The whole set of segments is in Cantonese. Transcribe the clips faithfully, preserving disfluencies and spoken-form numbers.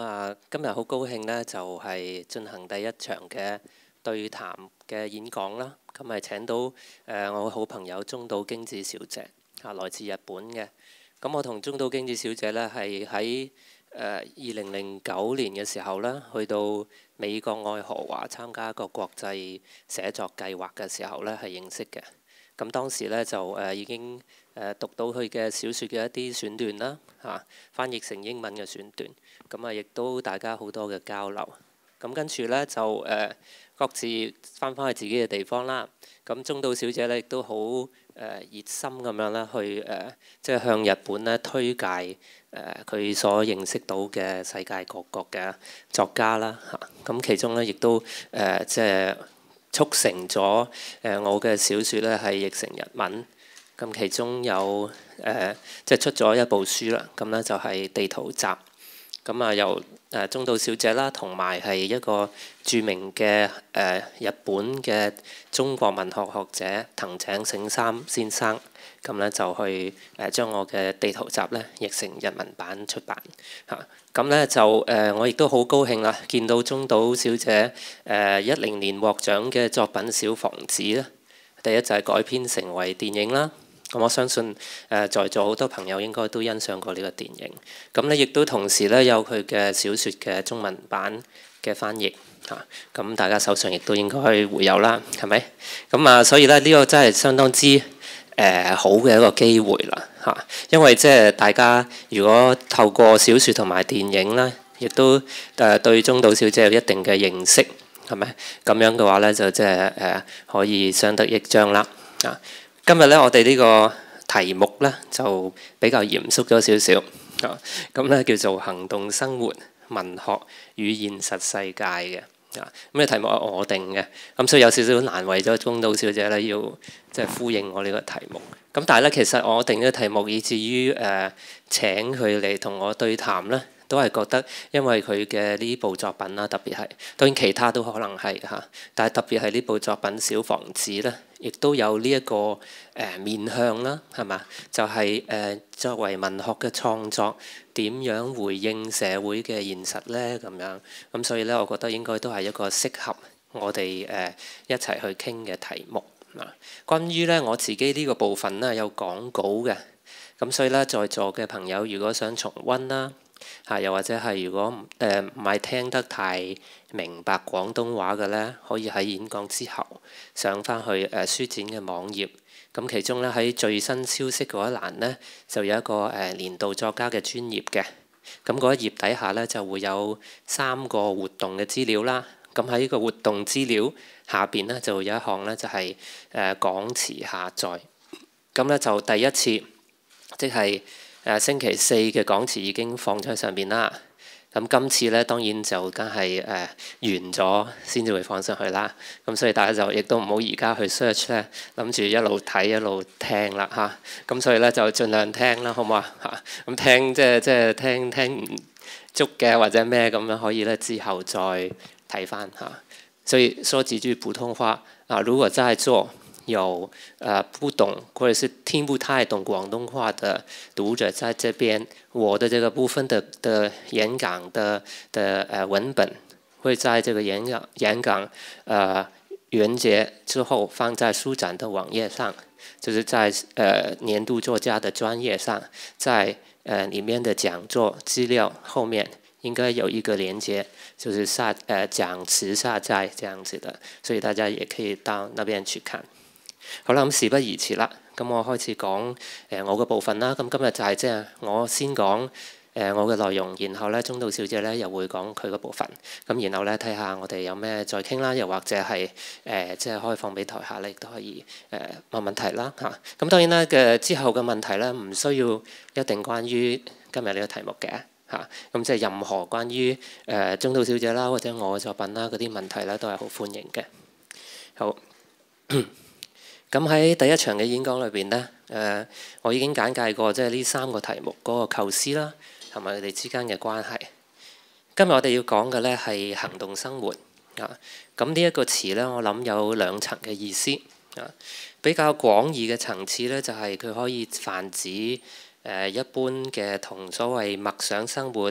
啊，今日好高興呢，就係進行第一場嘅對談嘅演講啦。咁係請到誒我嘅好朋友中島京子小姐啊，來自日本嘅。咁我同中島京子小姐呢，係喺誒二零零九年嘅時候呢，去到美國愛荷華參加一個國際寫作計劃嘅時候呢，係認識嘅。咁當時呢，就誒已經誒讀到佢嘅小説嘅一啲選段啦，嚇翻譯成英文嘅選段，咁啊亦都大家好多嘅交流。咁跟住呢，就誒各自翻返去自己嘅地方啦。咁中島小姐呢，亦都好誒熱心咁樣咧去誒即係向日本呢推介誒佢所認識到嘅世界各國嘅作家啦嚇。咁其中呢，亦都誒即係促成咗誒我嘅小説咧係譯成日文。咁其中有誒即係出咗一部書啦。咁咧就係地圖集。咁啊由誒中島小姐啦，同埋係一個著名嘅誒日本嘅中國文學學者藤井醒三先生，咁咧就去誒將我嘅地圖集咧譯成日文版出版嚇。咁咧就誒我亦都好高興啦，見到中島小姐誒一零年獲獎嘅作品《小房子》咧，第一就係改編成為電影啦。咁我相信誒在座好多朋友應該都欣賞過呢個電影。咁咧亦都同時咧有佢嘅小説嘅中文版嘅翻譯嚇。咁大家手上亦都應該會有啦，係咪？咁啊，所以咧呢個真係相當之誒、呃、好嘅一個機會啦嚇。因為即係大家如果透過小説同埋電影咧，亦都誒對中島小姐有一定嘅認識，係咪？咁樣嘅話咧就即係誒可以相得益彰啦啊！今日咧，我哋呢個題目咧就比較嚴肅咗少少啊。咁咧叫做行動生活文學與現實世界嘅啊。咁嘅題目係我定嘅，咁所以有少少難為咗中島小姐咧，要即係呼應我呢個題目。咁但係咧，其實我定呢個題目，以至於誒、呃、請佢嚟同我對談咧，都係覺得因為佢嘅呢部作品啦，特別係當然其他都可能係嚇，但係特別係呢部作品《小房子》咧，亦都有呢、這、一個誒、呃、面向啦，係嘛？就係、是、誒、呃、作為文學嘅創作，點樣回應社會嘅現實咧？咁樣咁所以咧，我覺得應該都係一個適合我哋誒、呃、一齊去傾嘅題目啊。關於咧我自己呢個部分咧有講稿嘅，咁所以咧在座嘅朋友如果想重溫啦。嚇，又或者係如果誒唔係聽得太明白廣東話嘅咧，可以喺演講之後上翻去誒書展嘅網頁。咁其中咧喺最新消息嗰一欄咧，就有一個誒年度作家嘅專頁嘅。咁嗰一頁底下咧就會有三個活動嘅資料啦。咁喺呢個活動資料下邊咧就會有一項咧就係誒講詞下載。咁咧就第一次即係。誒、呃、星期四嘅講詞已經放咗喺上邊啦，咁今次咧當然就梗係誒完咗先至會放上去啦。咁所以大家就亦都唔好而家去 search 咧，諗住一路睇一路聽啦嚇。咁所以咧就盡量聽啦，好唔好啊嚇？咁聽即係即係聽聽唔足嘅或者咩咁樣可以咧之後再睇翻嚇。所以說幾句普通話啊，如果在做。有呃不懂或者是聽不太懂廣東話的讀者，在這邊我的這個部分的的演講的的呃文本會在這個演講演講呃完結之後放在書展的網頁上，就是在呃年度作家的專頁上，在呃裡面的講座資料後面應該有一個連接，就是下呃講詞下載這樣子的，所以大家也可以到那邊去看。好啦，咁事不宜遲啦，咁我開始講誒、呃、我嘅部分啦。咁今日就係即係我先講誒、呃、我嘅內容，然後咧中島小姐咧又會講佢嘅部分。咁然後咧睇下我哋有咩再傾啦，又或者係誒即係開放俾台下咧亦都可以誒問、呃、問題啦嚇。咁、啊、當然啦嘅之後嘅問題咧唔需要一定關於今日呢個題目嘅嚇。咁即係任何關於誒、呃、中島小姐啦或者我嘅作品啦嗰啲問題咧都係好歡迎嘅。好。咁喺第一場嘅演講裏邊呢，誒、呃、我已經簡介過即係呢三個題目嗰個構思啦，同埋佢哋之間嘅關係。今日我哋要講嘅呢係行動生活啊。咁呢一個詞呢，我諗有兩層嘅意思啊。比較廣義嘅層次呢，就係、是、佢可以泛指誒、呃、一般嘅同所謂默想生活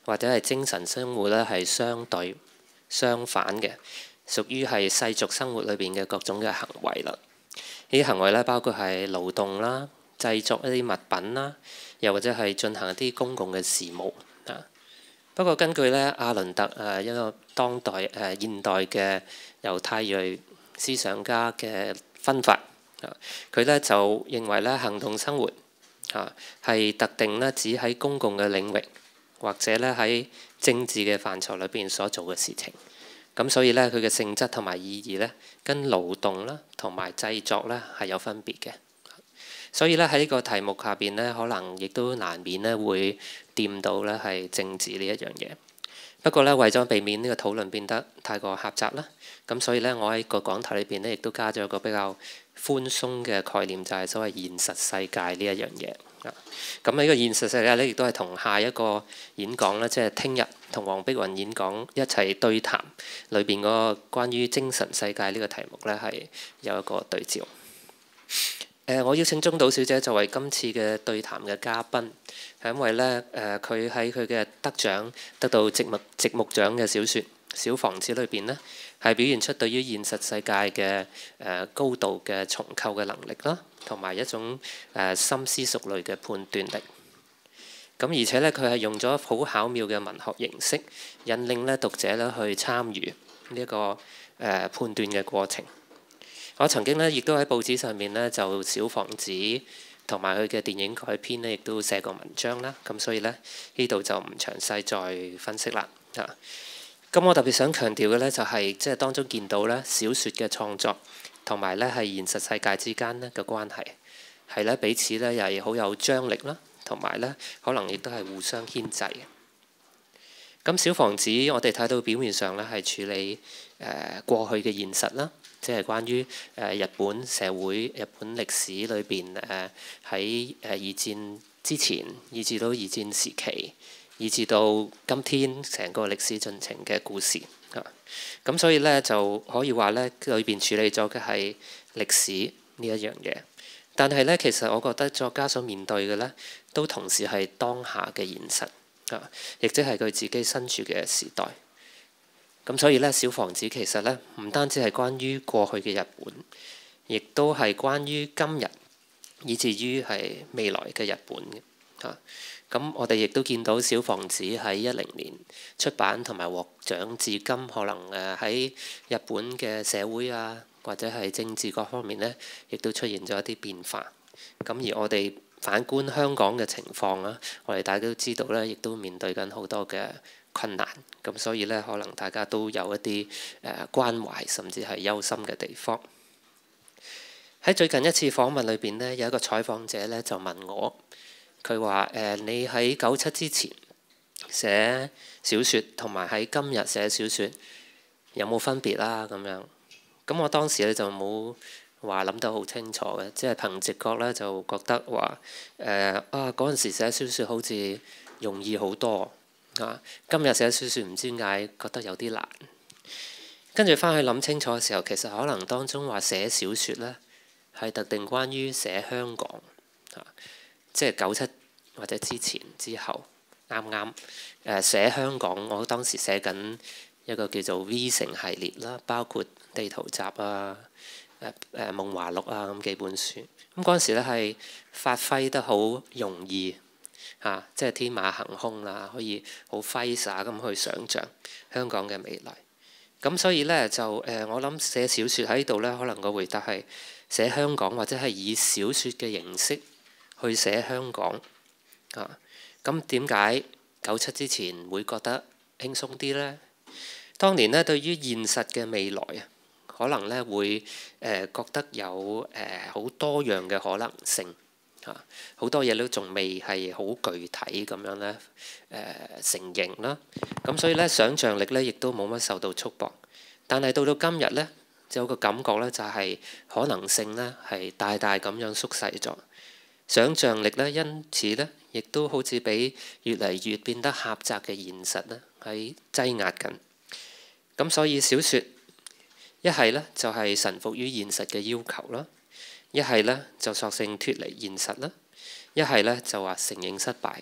或者係精神生活咧係相對相反嘅，屬於係世俗生活裏邊嘅各種嘅行為啦。呢啲行為咧包括係勞動啦、製作一啲物品啦，又或者係進行一啲公共嘅事務啊。不過根據咧阿倫特誒一個當代誒、呃、現代嘅猶太裔思想家嘅分法啊，佢咧就認為咧行動生活啊係特定咧只喺公共嘅領域或者咧喺政治嘅範疇裏邊所做嘅事情。咁所以咧佢嘅性質同埋意義咧跟勞動啦同埋製作咧係有分別嘅。所以咧喺呢個題目下邊咧，可能亦都難免咧會掂到咧係政治呢一樣嘢。不過咧，為咗避免呢個討論變得太過狹窄啦，咁所以咧，我喺個講題裏邊咧，亦都加咗一個比較寬鬆嘅概念，就係所謂現實世界呢一樣嘢啊。咁呢個現實世界咧，亦都係同下一個演講咧，即係聽日同黃碧雲演講一齊對談裏邊嗰個關於精神世界呢個題目咧，係有一個對照。誒、呃，我邀請中島小姐作為今次嘅對談嘅嘉賓，係因為咧誒，佢喺佢嘅得獎得到直木直木獎嘅小説《小房子》裏邊咧，係表現出對於現實世界嘅誒、呃、高度嘅重構嘅能力啦，同埋一種誒、呃、深思熟慮嘅判斷力。咁而且咧，佢係用咗好巧妙嘅文學形式，引領咧讀者咧去參與呢一個誒、呃、判斷嘅過程。我曾經咧，亦都喺報紙上面咧，就小房子同埋佢嘅電影改編咧，亦都寫過文章啦。咁所以咧，呢度就唔詳細再分析啦。啊，咁我特別想強調嘅咧，就係即係當中見到咧小説嘅創作同埋咧係現實世界之間咧嘅關係，係咧彼此咧又係好有張力啦，同埋咧可能亦都係互相牽制嘅。咁小房子我哋睇到表面上咧係處理誒、呃、過去嘅現實啦。即係關於誒日本社會、日本歷史裏邊誒喺誒二戰之前，以至到二戰時期，以至到今天成個歷史進程嘅故事啊。咁所以咧就可以話咧，裏邊處理咗嘅係歷史呢一樣嘢。但係咧，其實我覺得作家所面對嘅咧，都同時係當下嘅現實啊，亦即係佢自己身處嘅時代。咁所以咧，小房子其實咧唔單止係關於過去嘅日本，亦都係關於今日，以至於係未來嘅日本嘅嚇。咁我哋亦都見到小房子喺一零年出版同埋獲獎，至今可能誒喺日本嘅社會啊，或者係政治各方面咧，亦都出現咗一啲變化。咁而我哋反觀香港嘅情況啦，我哋大家都知道咧，亦都面對緊好多嘅困難，咁所以咧，可能大家都有一啲誒、呃、關懷，甚至係憂心嘅地方。喺最近一次訪問裏邊呢，有一個採訪者咧就問我，佢話誒你喺九七之前寫小説，同埋喺今日寫小説有冇分別啦？咁樣，咁我當時咧就冇話諗得好清楚嘅，即係憑直覺咧就覺得話誒、呃、啊嗰陣時寫小説好似容易好多。啊！今日寫小説唔知點解覺得有啲難，跟住翻去諗清楚嘅時候，其實可能當中話寫小説呢係特定關於寫香港，啊、即係九七或者之前之後啱啱誒寫香港。我當時寫緊一個叫做 V 城系列啦，包括地圖集啊、誒誒夢華錄啊咁幾本書。咁嗰陣時咧係發揮得好容易。啊！即係天馬行空啦，可以好揮灑咁去想像香港嘅未來。咁所以呢，就誒、呃，我諗寫小説喺度呢，可能個回答係寫香港，或者係以小説嘅形式去寫香港。啊！咁點解九七之前會覺得輕鬆啲呢？當年呢，對於現實嘅未來啊，可能呢會誒、呃、覺得有誒好、呃、多樣嘅可能性。好多嘢都仲未係好具體咁樣咧，誒、呃、成形啦。咁所以咧，想像力咧亦都冇乜受到束縛。但係到到今日咧，就有個感覺咧，就係可能性咧係大大咁樣縮細咗。想像力咧，因此咧，亦都好似俾越嚟越變得狹窄嘅現實咧，喺擠壓緊。咁所以小説一係咧就係臣服於現實嘅要求啦。一係咧就索性脫離現實啦，一係咧就話承認失敗，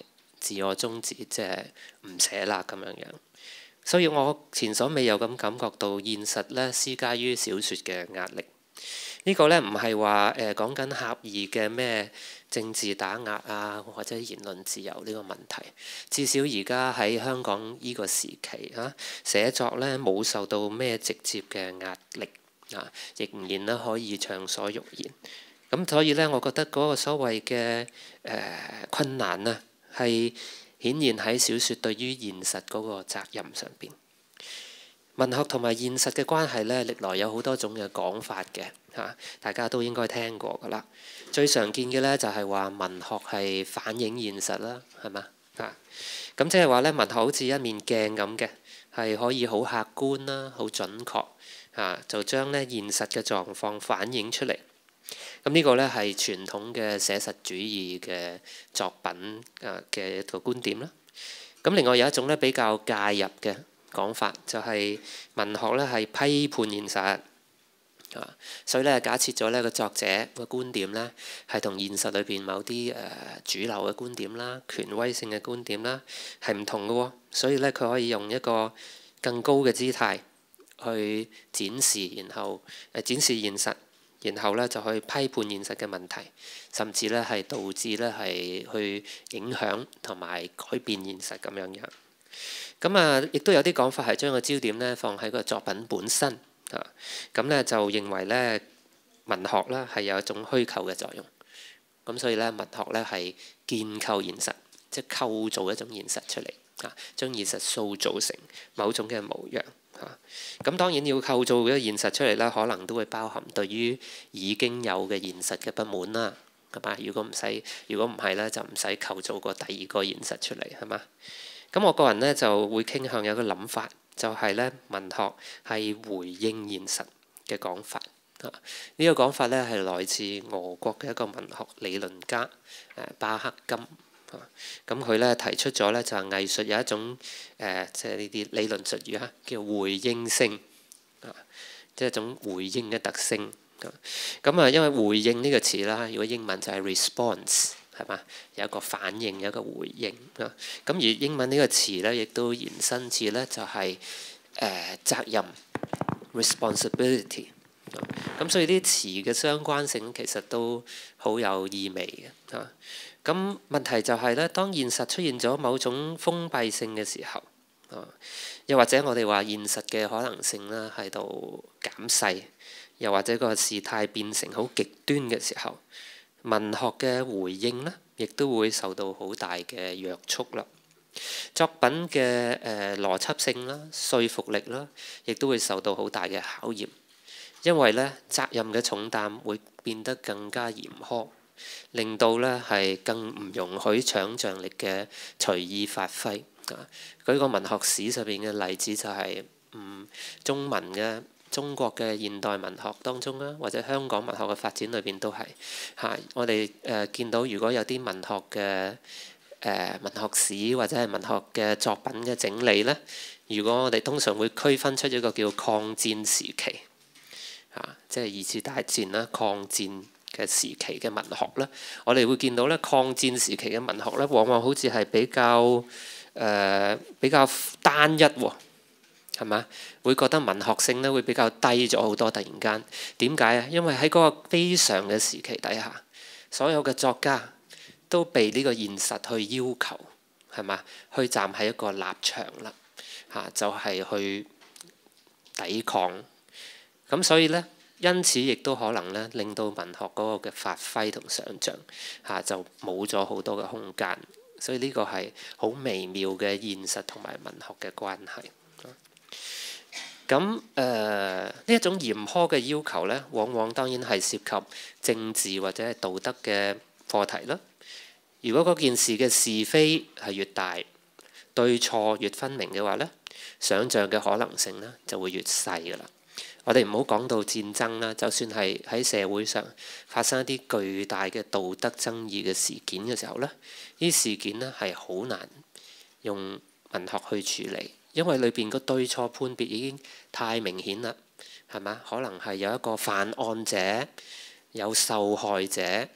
自我終止，即係唔寫啦咁樣樣。所以我前所未有咁感覺到現實咧施加於小説嘅壓力。呢個咧唔係話誒講緊狹義嘅咩政治打壓啊，或者言論自由呢個問題。至少而家喺香港呢個時期啊，寫作咧冇受到咩直接嘅壓力啊，仍然咧可以暢所欲言。咁所以咧，我覺得嗰個所謂嘅誒、呃、困難啊，係顯現喺小説對於現實嗰個責任上邊。文學同埋現實嘅關係咧，歷來有好多種嘅講法嘅嚇，大家都應該聽過㗎啦。最常見嘅咧就係話文學係反映現實啦，係嘛嚇？咁即係話咧，文學好似一面鏡咁嘅，係可以好客觀啦，好準確嚇，就將咧現實嘅狀況反映出嚟。咁呢個咧係傳統嘅寫實主義嘅作品啊嘅一個觀點啦。咁另外有一種咧比較介入嘅講法，就係文學咧係批判現實啊，所以咧假設咗呢個作者嘅觀點咧係同現實裏邊某啲誒主流嘅觀點啦、權威性嘅觀點啦係唔同嘅喎，所以咧佢可以用一個更高嘅姿態去展示，然後誒展示現實。然後咧就去批判現實嘅問題，甚至咧係導致咧係去影響同埋改變現實咁樣樣。咁啊，亦都有啲講法係將個焦點咧放喺個作品本身啊。咁咧就認為咧文學咧係有一種虛構嘅作用。咁所以咧文學咧係建構現實，即係構造一種現實出嚟啊，將現實塑造成某種嘅模樣。咁當然要構造一個現實出嚟啦，可能都會包含對於已經有嘅現實嘅不滿啦，係嘛？如果唔使，如果唔係咧，就唔使構造個第二個現實出嚟，係嘛？咁我個人咧就會傾向有個諗法，就係咧文學係回應現實嘅講法啊。呢個講法咧係來自俄國嘅一個文學理論家誒巴克金。咁佢咧提出咗咧就係藝術有一種誒，即係呢啲理論術語嚇，叫回應性啊，即係一種回應嘅特性。咁啊，因為回應呢個詞啦，如果英文就係 response 係嘛，有一個反應，有一個回應啊。咁而英文呢個詞咧，亦都延伸至咧就係誒責任 responsibility。咁所以啲詞嘅相關性其實都好有意味嘅啊。咁問題就係咧，當現實出現咗某種封閉性嘅時候，啊，又或者我哋話現實嘅可能性咧喺度減細，又或者個事態變成好極端嘅時候，文學嘅回應咧，亦都會受到好大嘅約束啦。作品嘅誒邏輯性啦、說服力啦，亦都會受到好大嘅考驗，因為咧責任嘅重擔會變得更加嚴苛。令到咧係更唔容許想像力嘅隨意發揮啊！舉個文學史上邊嘅例子就係、是、嗯中文嘅中國嘅現代文學當中啦，或者香港文學嘅發展裏邊都係嚇、啊。我哋誒、呃、見到如果有啲文學嘅誒、呃、文學史或者係文學嘅作品嘅整理咧，如果我哋通常會區分出一個叫抗戰時期啊，即係二次大戰啦，抗戰嘅時期嘅文學咧，我哋會見到咧，抗戰時期嘅文學咧，往往好似係比較誒、呃、比較單一喎，係嘛？會覺得文學性咧會比較低咗好多。突然間點解啊？因為喺嗰個非常嘅時期底下，所有嘅作家都被呢個現實去要求，係嘛？去站喺一個立場啦，嚇、啊、就係、是、去抵抗。咁所以咧。因此，亦都可能咧，令到文學嗰個嘅發揮同想像嚇就冇咗好多嘅空間，所以呢個係好微妙嘅現實同埋文學嘅關係。咁誒呢一種嚴苛嘅要求咧，往往當然係涉及政治或者係道德嘅課題啦。如果嗰件事嘅是非係越大，對錯越分明嘅話咧，想像嘅可能性咧就會越細㗎啦。我哋唔好講到戰爭啦，就算係喺社會上發生一啲巨大嘅道德爭議嘅事件嘅時候咧，呢啲事件咧係好難用文學去處理，因為裏邊個對錯判別已經太明顯啦，係嘛？可能係有一個犯案者，有受害者，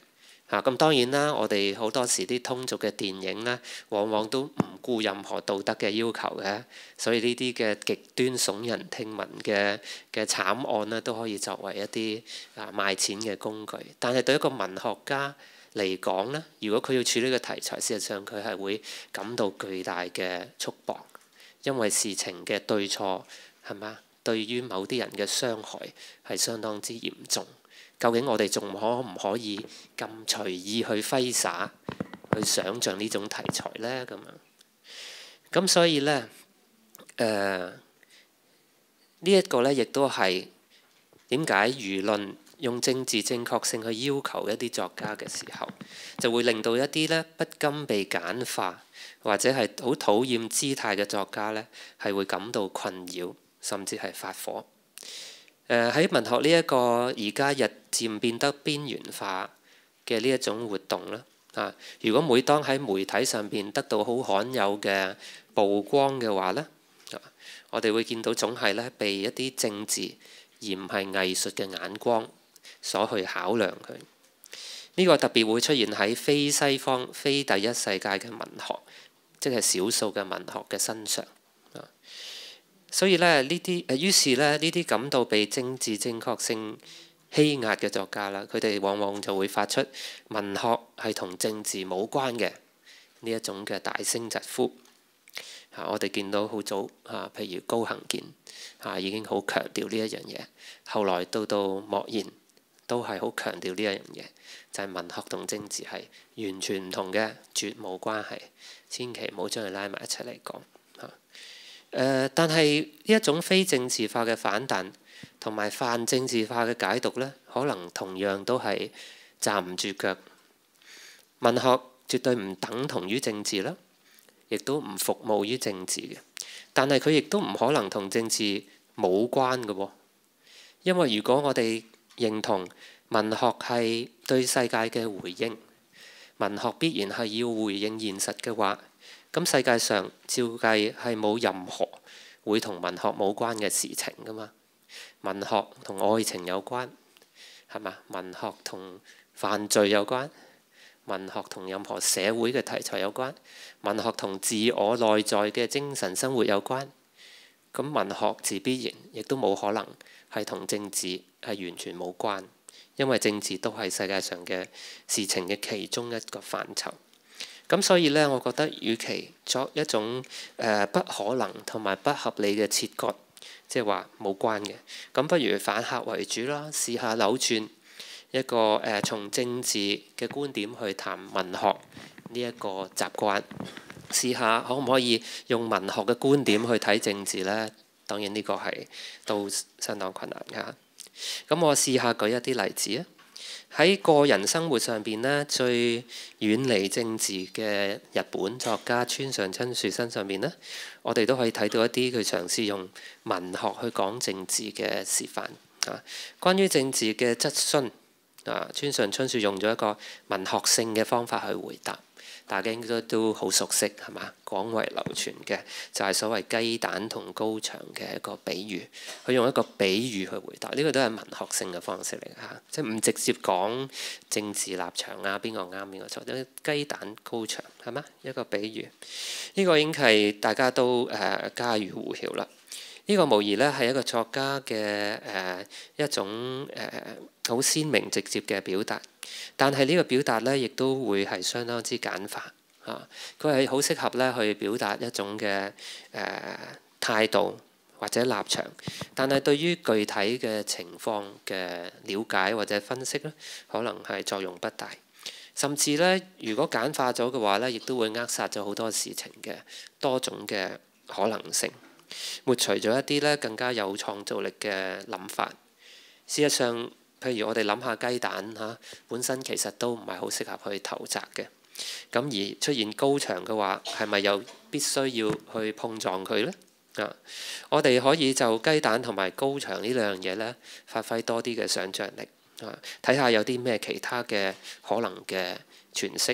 嚇。咁當然啦，我哋好多時啲通俗嘅電影呢，往往都唔顧任何道德嘅要求嘅，所以呢啲嘅極端聳人聽聞嘅嘅慘案呢，都可以作為一啲啊賣錢嘅工具。但係對一個文學家嚟講呢，如果佢要處理個題材，事實上佢係會感到巨大嘅束縛，因為事情嘅對錯係嘛，對於某啲人嘅傷害係相當之嚴重。究竟我哋仲可唔可以咁隨意去揮灑，去想像呢種題材呢？咁樣咁所以呢，誒呢一個呢，亦都係點解輿論用政治正確性去要求一啲作家嘅時候，就會令到一啲呢不甘被簡化或者係好討厭姿態嘅作家呢，係會感到困擾，甚至係發火。誒喺、呃、文學呢一個而家日漸變得邊緣化嘅呢一種活動啦，啊，如果每當喺媒體上邊得到好罕有嘅曝光嘅話呢，啊，我哋會見到總係咧被一啲政治而唔係藝術嘅眼光所去考量佢。呢、這個特別會出現喺非西方、非第一世界嘅文學，即係少數嘅文學嘅身上。所以咧，呢啲誒，於是咧，呢啲感到被政治正確性欺壓嘅作家啦，佢哋往往就會發出文學係同政治冇關嘅呢一種嘅大聲疾呼。嚇、啊，我哋見到好早嚇、啊，譬如高行健嚇、啊、已經好強調呢一樣嘢，後來到到莫言都係好強調呢一樣嘢，就係、是、文學同政治係完全唔同嘅，絕冇關係，千祈唔好將佢拉埋一齊嚟講。誒、呃，但係呢一種非政治化嘅反彈同埋泛政治化嘅解讀呢，可能同樣都係站唔住腳。文學絕對唔等同於政治啦，亦都唔服務於政治嘅。但係佢亦都唔可能同政治冇關嘅喎，因為如果我哋認同文學係對世界嘅回應，文學必然係要回應現實嘅話，咁世界上照計係冇任何會同文學冇關嘅事情噶嘛。文學同愛情有關，係嘛？文學同犯罪有關，文學同任何社會嘅題材有關，文學同自我內在嘅精神生活有關。咁文學自必然亦都冇可能係同政治係完全冇關，因為政治都係世界上嘅事情嘅其中一個範疇。咁所以呢，我覺得與其作一種誒、呃、不可能同埋不合理嘅切割，即係話冇關嘅，咁不如反客為主啦，試下扭轉一個誒、呃、從政治嘅觀點去談文學呢一個習慣，試下可唔可以用文學嘅觀點去睇政治呢？當然呢個係都相當困難㗎。咁我試下舉一啲例子啊。喺個人生活上邊呢，最遠離政治嘅日本作家村上春樹身上邊呢，我哋都可以睇到一啲佢嘗試用文學去講政治嘅示範啊。關於政治嘅質詢啊，村上春樹用咗一個文學性嘅方法去回答。大家應該都好熟悉係嘛？廣為流傳嘅就係所謂雞蛋同高牆嘅一個比喻。佢用一個比喻去回答，呢個都係文學性嘅方式嚟嘅嚇，即係唔直接講政治立場啊，邊個啱邊個錯。啲雞蛋高牆係嘛？一個比喻，呢個已經係大家都誒家喻戶曉啦。呢個無疑咧係一個作家嘅誒一種誒好鮮明直接嘅表達。但係呢個表達呢，亦都會係相當之簡化嚇。佢係好適合咧去表達一種嘅誒、呃、態度或者立場，但係對於具體嘅情況嘅了解或者分析呢，可能係作用不大。甚至呢，如果簡化咗嘅話呢，亦都會扼殺咗好多事情嘅多種嘅可能性，抹除咗一啲呢更加有創造力嘅諗法。事實上，譬如我哋諗下雞蛋嚇，本身其實都唔係好適合去投擲嘅。咁而出現高牆嘅話，係咪又必須要去碰撞佢呢？啊，我哋可以就雞蛋同埋高牆呢兩樣嘢呢，發揮多啲嘅想像力啊，睇下有啲咩其他嘅可能嘅詮釋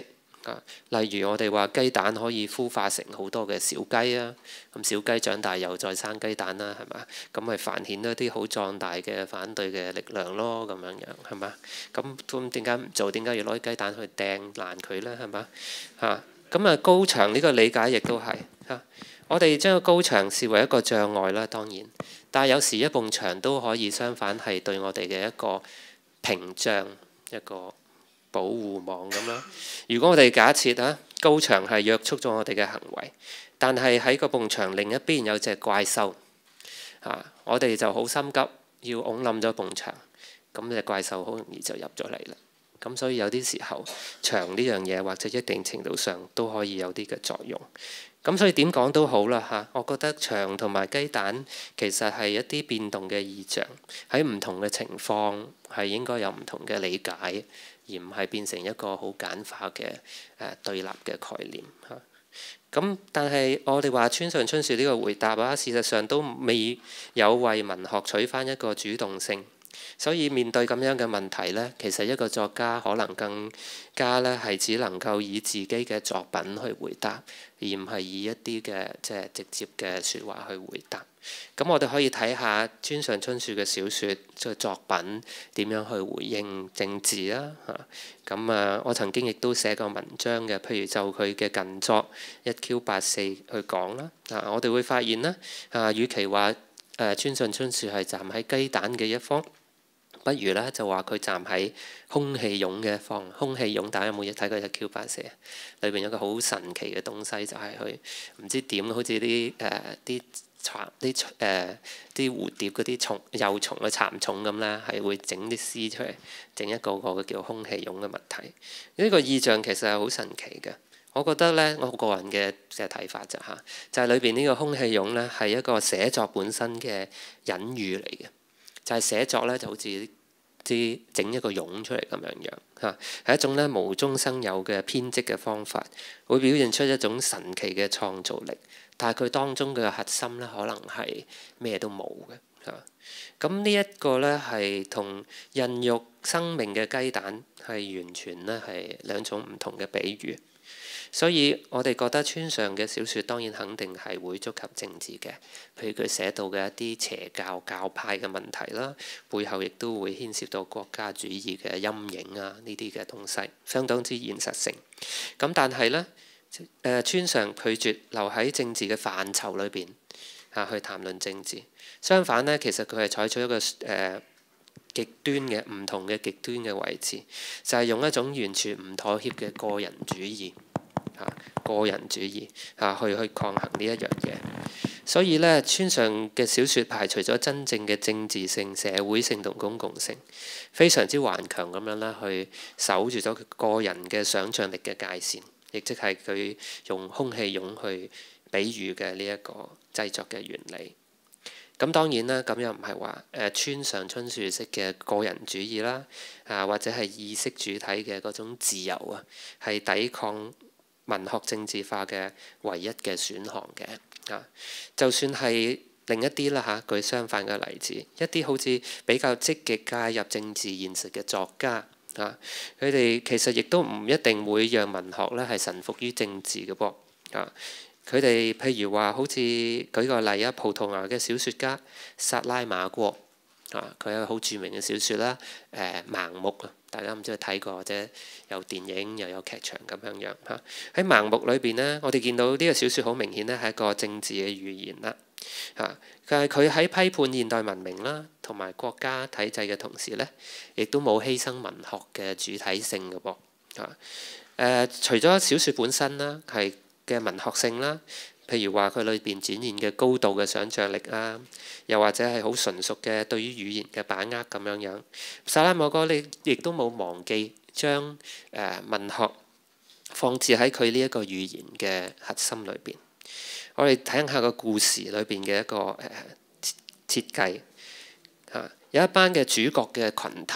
啊，例如我哋話雞蛋可以孵化成好多嘅小雞啊，咁小雞長大又再生雞蛋啦，係嘛？咁咪繁衍一啲好壯大嘅反對嘅力量咯，咁樣樣係嘛？咁咁點解唔做？點解要攞啲雞蛋去掟爛佢呢？係嘛？嚇咁啊，高牆呢個理解亦都係嚇，我哋將個高牆視為一個障礙啦，當然，但係有時一埲牆都可以相反係對我哋嘅一個屏障，一個保護網咁啦。如果我哋假設啊，高牆係約束咗我哋嘅行為，但係喺個埲牆另一邊有隻怪獸啊，我哋就好心急要拱冧咗埲牆，咁隻怪獸好容易就入咗嚟啦。咁所以有啲時候牆呢樣嘢或者一定程度上都可以有啲嘅作用。咁所以點講都好啦嚇，我覺得牆同埋雞蛋其實係一啲變動嘅意象，喺唔同嘅情況係應該有唔同嘅理解，而唔係變成一個好簡化嘅誒對立嘅概念嚇。咁但係我哋話村上春樹呢個回答啊，事實上都未有為文學取返一個主動性。所以面對咁樣嘅問題呢，其實一個作家可能更加呢係只能夠以自己嘅作品去回答，而唔係以一啲嘅即係直接嘅説話去回答。咁我哋可以睇下村上春樹嘅小説即係作品點樣去回應政治啦嚇。咁啊，我曾經亦都寫過文章嘅，譬如就佢嘅近作一 Q 八四去講啦。啊，我哋會發現啦，啊，與其話誒村上春樹係站喺雞蛋嘅一方，不如咧就話佢站喺空氣蛹嘅一方。空氣蛹大家有冇睇過一 Q 八四啊？裏邊有個好神奇嘅東西，就係佢唔知點，好似啲誒啲蠶啲誒啲蝴蝶嗰啲蟲幼蟲嘅蠶蟲咁啦，係會整啲絲出嚟，整一個個嘅叫空氣蛹嘅物體。呢個意象其實係好神奇嘅。我覺得咧，我個人嘅嘅睇法就嚇，就係裏邊呢個空氣蛹咧係一個寫作本身嘅隱喻嚟嘅。就係寫作咧，就好似啲整一個蛹出嚟咁樣樣嚇，係一種咧無中生有嘅編織嘅方法，會表現出一種神奇嘅創造力。但係佢當中嘅核心咧，可能係咩都冇嘅嚇。咁呢一個咧係同孕育生命嘅雞蛋係完全咧係兩種唔同嘅比喻。所以我哋覺得村上嘅小説當然肯定係會觸及政治嘅，譬如佢寫到嘅一啲邪教教派嘅問題啦，背後亦都會牽涉到國家主義嘅陰影啊，呢啲嘅東西相當之現實性。咁但係呢，誒村上拒絕留喺政治嘅範疇裏邊啊去談論政治，相反呢，其實佢係採取一個誒、呃、極端嘅唔同嘅極端嘅位置，就係、是、用一種完全唔妥協嘅個人主義。嚇個人主義嚇去去抗衡呢一樣嘢，所以咧村上嘅小説排除咗真正嘅政治性、社會性同公共性，非常之頑強咁樣啦，去守住咗佢個人嘅想像力嘅界線，亦即係佢用空氣蛹去比喻嘅呢一個製作嘅原理。咁當然啦，咁又唔係話誒村上春樹式嘅個人主義啦，啊或者係意識主體嘅嗰種自由啊，係抵抗文學政治化嘅唯一嘅選項嘅啊，就算係另一啲啦嚇，舉相反嘅例子，一啲好似比較積極介入政治現實嘅作家啊，佢哋其實亦都唔一定會讓文學咧係臣服於政治嘅噃啊。佢哋譬如話，好似舉個例啊，葡萄牙嘅小説家薩拉馬戈啊，佢有個好著名嘅小説啦，誒、呃《盲目》啊。大家唔知佢睇過，或者有電影又有劇場咁樣樣嚇。喺《盲目》裏邊呢，我哋見到呢個小説好明顯咧係一個政治嘅語言啦嚇。但係佢喺批判現代文明啦同埋國家體制嘅同時呢，亦都冇犧牲文學嘅主體性嘅噃嚇。誒，除咗小説本身啦係嘅文學性啦，譬如話佢裏邊展現嘅高度嘅想像力啊，又或者係好純熟嘅對於語言嘅把握咁樣樣。薩拉馬戈你亦都冇忘記將誒、呃、文學放置喺佢呢一個語言嘅核心裏邊。我哋睇下個故事裏邊嘅一個誒設計嚇，有一班嘅主角嘅群體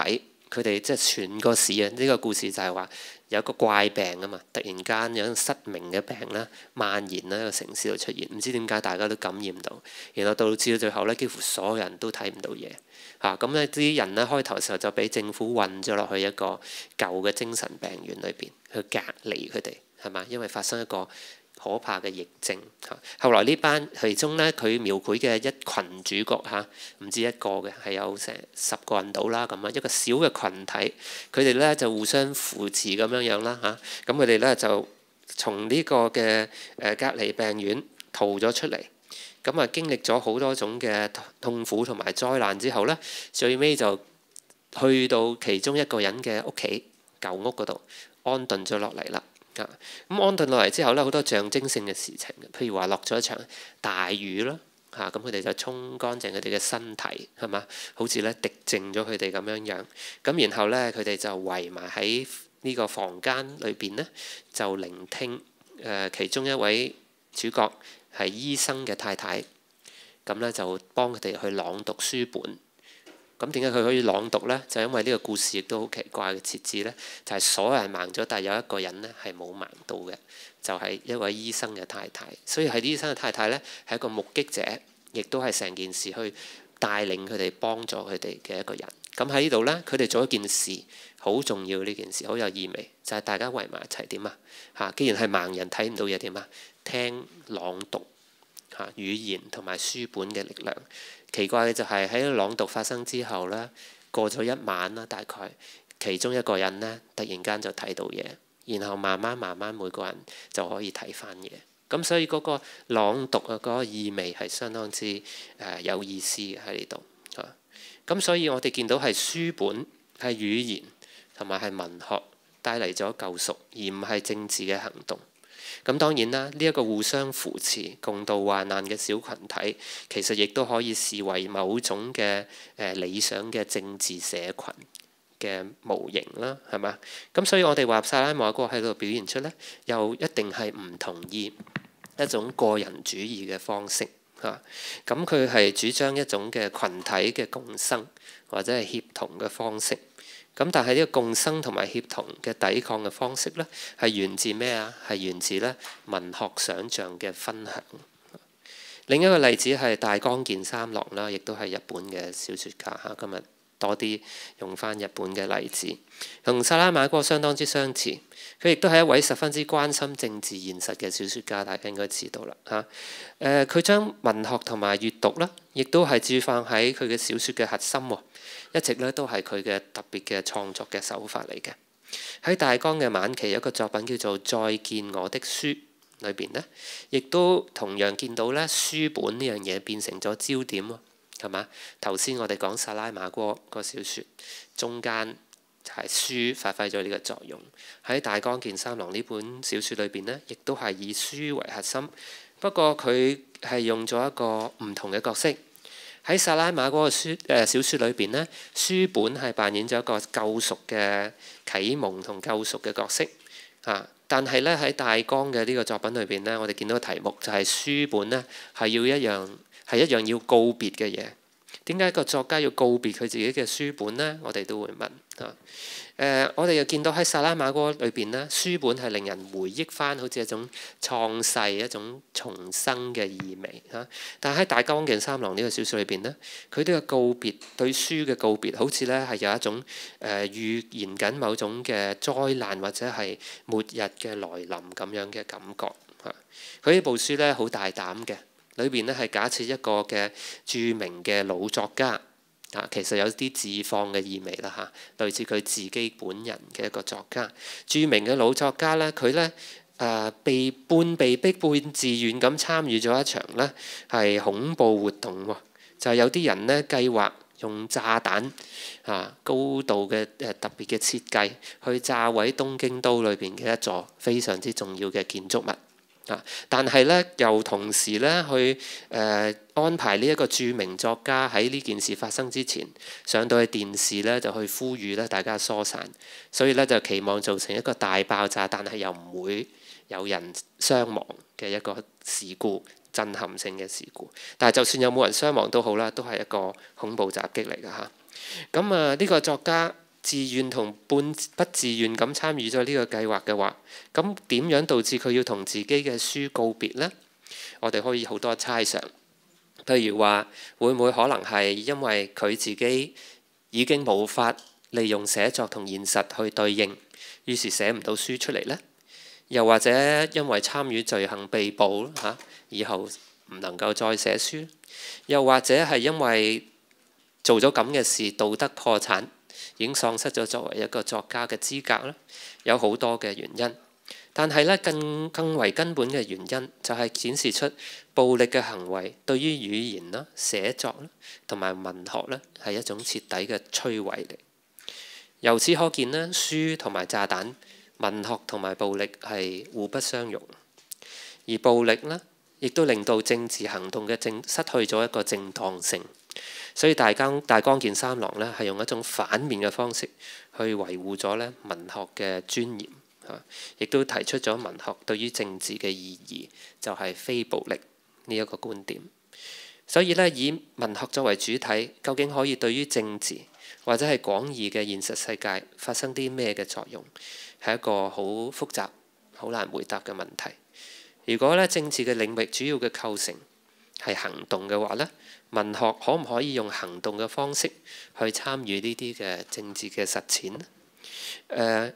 佢哋即係全個市啊！呢個故事就係話有一個怪病啊嘛，突然間有一種失明嘅病啦，蔓延喺個城市度出現，唔知點解大家都感染到，然後導致到最後咧，幾乎所有人都睇唔到嘢嚇。咁咧啲人咧開頭嘅時候就俾政府運咗落去一個舊嘅精神病院裏邊去隔離佢哋，係嘛？因為發生一個可怕嘅疫症嚇。後來呢班其中咧，佢描繪嘅一群主角嚇，唔止一個嘅，係有成十個人到啦咁啊，一個小嘅群體，佢哋咧就互相扶持咁樣樣啦嚇。咁佢哋咧就從呢個嘅誒隔離病院逃咗出嚟，咁啊經歷咗好多種嘅痛苦同埋災難之後咧，最尾就去到其中一個人嘅屋企舊屋嗰度安頓咗落嚟啦。咁安頓落嚟之後咧，好多象徵性嘅事情，譬如話落咗一場大雨啦，嚇咁佢哋就沖乾淨佢哋嘅身體，係嘛？好似咧滴淨咗佢哋咁樣樣。咁然後咧，佢哋就圍埋喺呢個房間裏邊咧，就聆聽誒、呃、其中一位主角係醫生嘅太太，咁咧就幫佢哋去朗讀書本。咁點解佢可以朗讀呢？就因為呢個故事亦都好奇怪嘅設置呢，就係所有人盲咗，但係有一個人呢係冇盲到嘅，就係一位醫生嘅太太。所以係醫生嘅太太呢，係一個目擊者，亦都係成件事去帶領佢哋、幫助佢哋嘅一個人。咁喺呢度呢，佢哋做一件事好重要，呢件事好有意味，就係大家圍埋一齊點啊嚇！既然係盲人睇唔到嘢點啊，聽朗讀嚇語言同埋書本嘅力量。奇怪嘅就係喺朗讀發生之後呢，過咗一晚啦，大概其中一個人呢，突然間就睇到嘢，然後慢慢慢慢每個人就可以睇翻嘢。咁所以嗰個朗讀啊，嗰個意味係相當之誒有意思喺呢度啊。咁所以我哋見到係書本、係語言同埋係文學帶嚟咗救贖，而唔係政治嘅行動。咁當然啦，呢、這、一個互相扶持、共度患難嘅小群體，其實亦都可以視為某種嘅誒、呃、理想嘅政治社群嘅模型啦，係嘛？咁所以我哋話薩拉馬戈喺度表現出呢，又一定係唔同意一種個人主義嘅方式嚇。咁佢係主張一種嘅群體嘅共生或者係協同嘅方式。咁但係呢個共生同埋協同嘅抵抗嘅方式呢，係源自咩啊？係源自咧文學想像嘅分享。另一個例子係大江健三郎啦，亦都係日本嘅小説家嚇。今日多啲用翻日本嘅例子，同薩拉馬戈相當之相似。佢亦都係一位十分之關心政治現實嘅小説家，大家應該知道啦嚇。誒，佢將文學同埋閱讀啦，亦都係置放喺佢嘅小説嘅核心喎。一直咧都係佢嘅特別嘅創作嘅手法嚟嘅。喺大江嘅晚期有一個作品叫做《再見我的書》裏邊呢，亦都同樣見到咧書本呢樣嘢變成咗焦點喎，係嘛？頭先我哋講薩拉馬戈個小説，中間就係書發揮咗呢個作用。喺大江健三郎呢本小説裏邊呢，亦都係以書為核心，不過佢係用咗一個唔同嘅角色。喺薩拉馬戈嘅書誒、呃、小説裏邊呢，書本係扮演咗一個救贖嘅啟蒙同救贖嘅角色啊。但係咧喺大江嘅呢個作品裏邊呢，我哋見到個題目就係書本呢係要一樣係一樣要告別嘅嘢。點解個作家要告別佢自己嘅書本呢？我哋都會問啊。誒、呃，我哋又見到喺薩拉馬戈裏邊呢，書本係令人回憶翻，好似一種創世、一種重生嘅意味嚇。但係喺大江健三郎呢個小説裏邊呢，佢呢個告別對書嘅告別，好似呢係有一種誒、呃、預言緊某種嘅災難或者係末日嘅來臨咁樣嘅感覺嚇。佢呢部書呢，好大膽嘅，裏邊呢係假設一個嘅著名嘅老作家。啊，其實有啲自放嘅意味啦嚇，類似佢自己本人嘅一個作家，著名嘅老作家咧，佢咧誒被半被逼半自願咁參與咗一場咧係恐怖活動喎，就係、是、有啲人咧計劃用炸彈啊高度嘅誒特別嘅設計去炸毀東京都裏邊嘅一座非常之重要嘅建築物。但係咧，又同時咧去誒、呃、安排呢一個著名作家喺呢件事發生之前上到去電視咧，就去呼籲咧大家疏散，所以咧就期望造成一個大爆炸，但係又唔會有人傷亡嘅一個事故，震撼性嘅事故。但係就算有冇人傷亡都好啦，都係一個恐怖襲擊嚟㗎嚇。咁啊，呢、這個作家自願同半不自願咁參與咗呢個計劃嘅話，咁點樣導致佢要同自己嘅書告別呢？我哋可以好多猜想，譬如話會唔會可能係因為佢自己已經無法利用寫作同現實去對應，於是寫唔到書出嚟呢？又或者因為參與罪行被捕嚇，以後唔能夠再寫書？又或者係因為做咗咁嘅事，道德破產，已經喪失咗作為一個作家嘅資格咧？有好多嘅原因，但係咧更更為根本嘅原因就係顯示出暴力嘅行為對於語言啦、寫作啦同埋文學咧係一種徹底嘅摧毀嚟。由此可見咧，書同埋炸彈、文學同埋暴力係互不相容，而暴力呢，亦都令到政治行動嘅正失去咗一個正當性。所以大江大江健三郎呢，係用一種反面嘅方式去維護咗咧文學嘅尊嚴嚇，亦都提出咗文學對於政治嘅意義就係非暴力呢一個觀點。所以呢，以文學作為主體，究竟可以對於政治或者係廣義嘅現實世界發生啲咩嘅作用，係一個好複雜、好難回答嘅問題。如果咧政治嘅領域主要嘅構成係行動嘅話咧，文學可唔可以用行動嘅方式去參與呢啲嘅政治嘅實踐呢？誒、呃，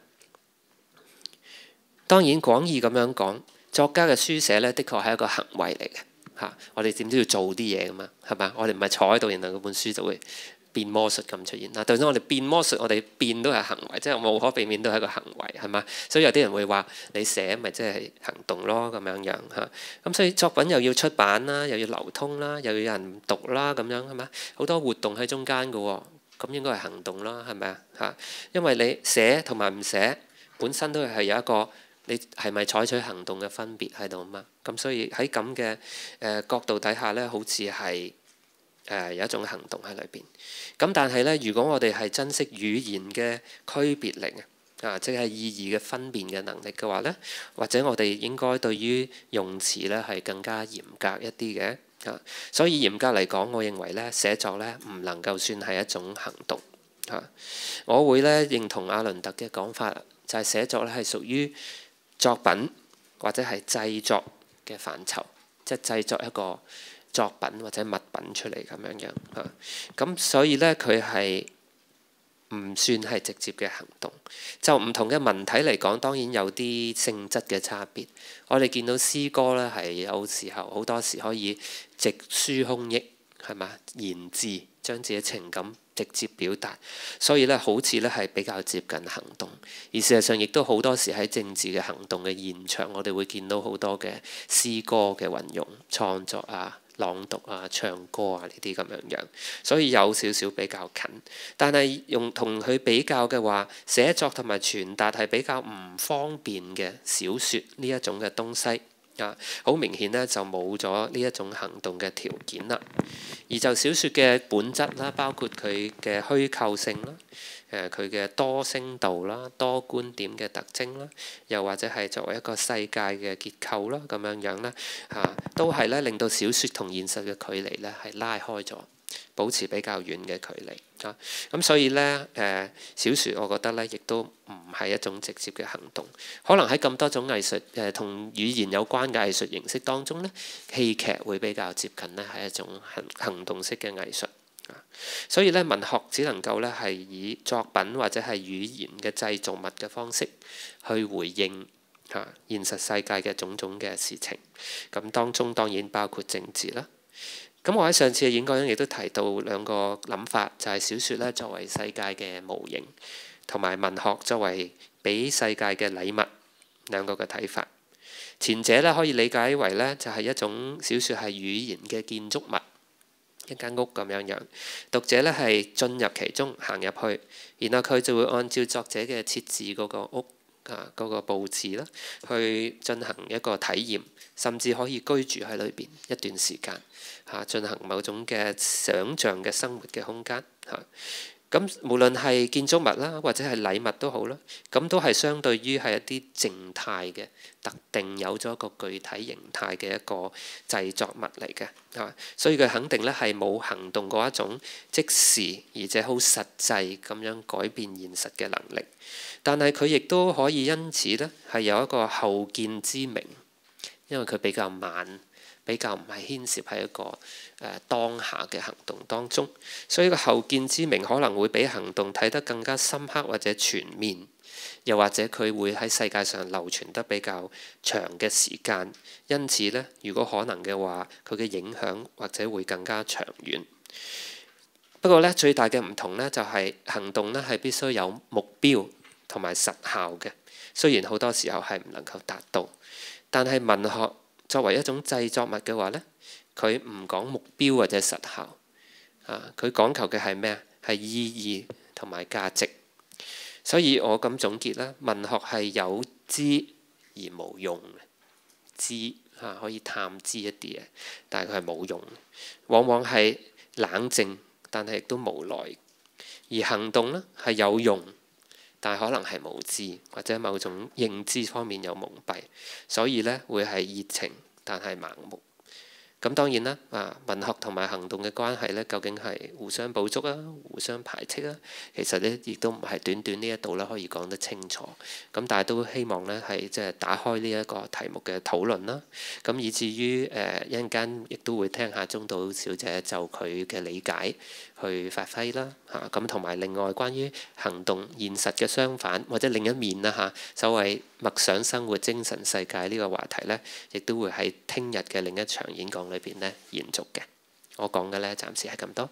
當然廣義咁樣講，作家嘅書寫咧，的確係一個行為嚟嘅嚇。我哋點都要做啲嘢噶嘛，係嘛？我哋唔係坐喺度，然後嗰本書就會變魔術咁出現嗱。就算我哋變魔術，我哋變都係行為，即係無可避免都係一個行為，係嘛？所以有啲人會話你寫咪即係行動咯，咁樣樣嚇。咁所以作品又要出版啦，又要流通啦，又要有人讀啦，咁樣係咪？好多活動喺中間嘅喎，咁應該係行動啦，係咪啊嚇？因為你寫同埋唔寫本身都係有一個你係咪採取行動嘅分別喺度啊嘛。咁所以喺咁嘅誒角度底下咧，好似係誒有一種行動喺裏邊。咁但係咧，如果我哋係珍惜語言嘅區別力啊，即係意義嘅分辨嘅能力嘅話咧，或者我哋應該對於用詞咧係更加嚴格一啲嘅啊。所以嚴格嚟講，我認為咧寫作咧唔能夠算係一種行動啊。我會咧認同阿倫特嘅講法，就係寫作咧係屬於作品或者係製作嘅範疇，即係製作一個作品或者物品出嚟咁樣樣嚇，咁所以咧佢係唔算係直接嘅行動。就唔同嘅文體嚟講，當然有啲性質嘅差別。我哋見到詩歌咧係有時候好多時可以直抒胸臆，係嘛？言志將自己情感直接表達，所以咧好似咧係比較接近行動。而事實上亦都好多時喺政治嘅行動嘅現場，我哋會見到好多嘅詩歌嘅運用、創作啊、朗讀啊、唱歌啊呢啲咁樣樣，所以有少少比較近。但係用同佢比較嘅話，寫作同埋傳達係比較唔方便嘅小説呢一種嘅東西啊，好明顯呢，就冇咗呢一種行動嘅條件啦。而就小説嘅本質啦，包括佢嘅虛構性啦，誒佢嘅多聲道啦、多觀點嘅特徵啦，又或者係作為一個世界嘅結構啦，咁樣樣咧嚇，都係咧令到小説同現實嘅距離咧係拉開咗，保持比較遠嘅距離啊。咁所以咧誒小説，我覺得咧亦都唔係一種直接嘅行動。可能喺咁多種藝術誒同語言有關嘅藝術形式當中咧，戲劇會比較接近咧係一種行行動式嘅藝術。所以咧，文學只能夠咧係以作品或者係語言嘅製造物嘅方式去回應嚇現實世界嘅種種嘅事情。咁當中當然包括政治啦。咁我喺上次嘅演講中亦都提到兩個諗法，就係小説咧作為世界嘅模型，同埋文學作為俾世界嘅禮物兩個嘅睇法。前者咧可以理解為咧就係一種小説係語言嘅建築物。一間屋咁樣樣，讀者咧係進入其中行入去，然後佢就會按照作者嘅設置嗰個屋啊嗰個佈置啦，去進行一個體驗，甚至可以居住喺裏邊一段時間嚇，進行某種嘅想像嘅生活嘅空間嚇。 咁無論係建築物啦，或者係禮物都好啦，咁都係相對於係一啲靜態嘅特定有咗一個具體形態嘅一個製作物嚟嘅啊，所以佢肯定咧係冇行動嗰一種即時而且好實際咁樣改變現實嘅能力。但係佢亦都可以因此咧係有一個後見之明，因為佢比較慢。比較唔係牽涉喺一個誒、呃、當下嘅行動當中，所以個後見之明可能會比行動睇得更加深刻或者全面，又或者佢會喺世界上流傳得比較長嘅時間，因此呢，如果可能嘅話，佢嘅影響或者會更加長遠。不過呢，最大嘅唔同呢，就係、是、行動呢係必須有目標同埋實效嘅，雖然好多時候係唔能夠達到，但係文學作為一種製作物嘅話呢，佢唔講目標或者實效啊，佢講求嘅係咩啊？係意義同埋價值。所以我咁總結啦，文學係有知而無用嘅，知啊可以探知一啲嘢，但係佢係冇用，往往係冷靜，但係亦都無奈。而行動呢係有用，但係可能係無知或者某種認知方面有蒙蔽，所以呢會係熱情，但係盲目。咁當然啦，啊文學同埋行動嘅關係呢，究竟係互相補足啊，互相排斥啊？其實呢，亦都唔係短短呢一度啦，可以講得清楚。咁但係都希望呢，係即係打開呢一個題目嘅討論啦。咁以至於誒一陣間亦都會聽下中島小姐就佢嘅理解去發揮啦。嚇咁同埋另外關於行動現實嘅相反或者另一面啦嚇，所謂默想生活精神世界呢個話題呢，亦都會喺聽日嘅另一場演講裏邊呢延續嘅。我講嘅呢，暫時係咁多。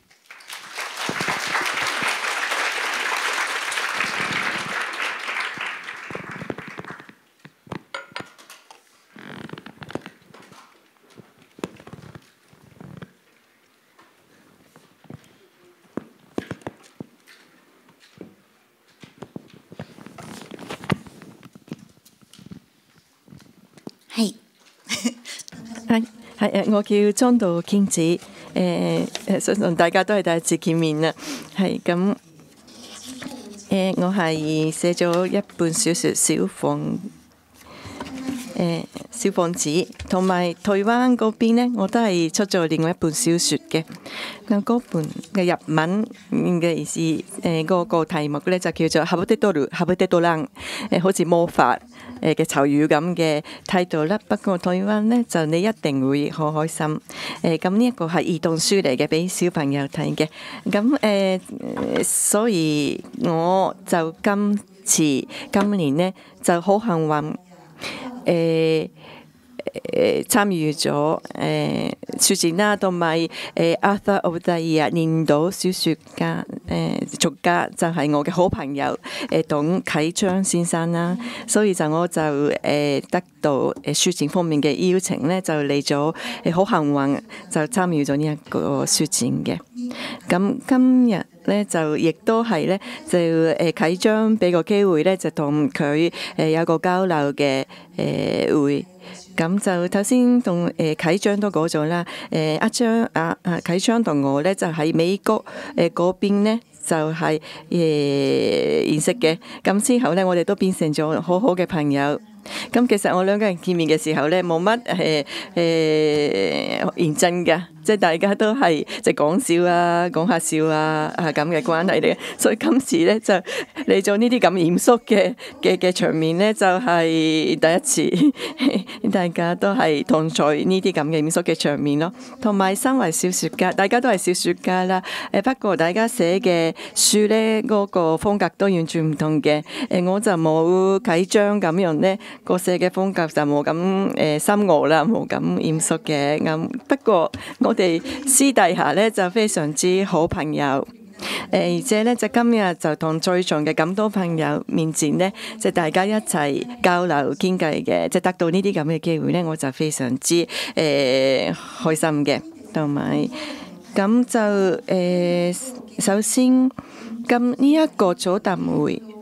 係，係係誒，我叫中島京子，誒、呃、誒，相信大家都係第一次見面啦。係咁，誒、呃，我係寫咗一本小説《小房》，誒小房子，同埋台灣嗰邊呢，我都係出咗另外一本小説嘅。咁嗰本嘅日文嘅意思，誒、呃、嗰、那個題目咧就叫做《ハブテトルハブテトラン》，誒好似魔法誒嘅咒語咁嘅態度啦。不過台灣呢，就你一定會好開心。誒咁呢一個係兒童書嚟嘅，俾小朋友睇嘅。咁誒、呃，所以我就今次今年呢就好幸運。誒誒參與咗誒書展啦，同埋誒 Author of the Year 年度小説家誒作家就係我嘅好朋友誒董啟章先生啦，所以就我就誒得到誒書展方面嘅邀請咧，就嚟咗誒好幸運就參與咗呢一個書展嘅。咁今日咧就亦都係咧就誒啟章俾個機會咧，就同佢誒有個交流嘅誒會。咁就頭先同誒啟章都講咗啦，誒阿章阿阿啟章同我咧就喺美國誒嗰邊咧就係誒認識嘅。咁之後咧我哋都變成咗好好嘅朋友。咁其實我兩個人見面嘅時候咧冇乜誒誒認真㗎。即係大家都係即係講笑啊，講下笑啊，啊咁嘅關係嚟嘅。所以今次咧就嚟咗呢啲咁嚴肅嘅嘅嘅場面咧，就係第一次，大家都係同在呢啲咁嘅嚴肅嘅場面咯。同埋身為小説家，大家都係小説家啦。誒不過大家寫嘅書咧，嗰個風格都完全唔同嘅。誒我就冇啟章咁樣咧，個寫嘅風格就冇咁誒深奧啦，冇咁嚴肅嘅。咁不過我我哋私底下咧就非常之好朋友，誒而且咧就今日就同在場嘅咁多朋友面前咧，即係大家一齊交流傾偈嘅，即係得到呢啲咁嘅機會咧，我就非常之誒、呃、開心嘅，同埋咁就誒、呃、首先咁呢一個座談會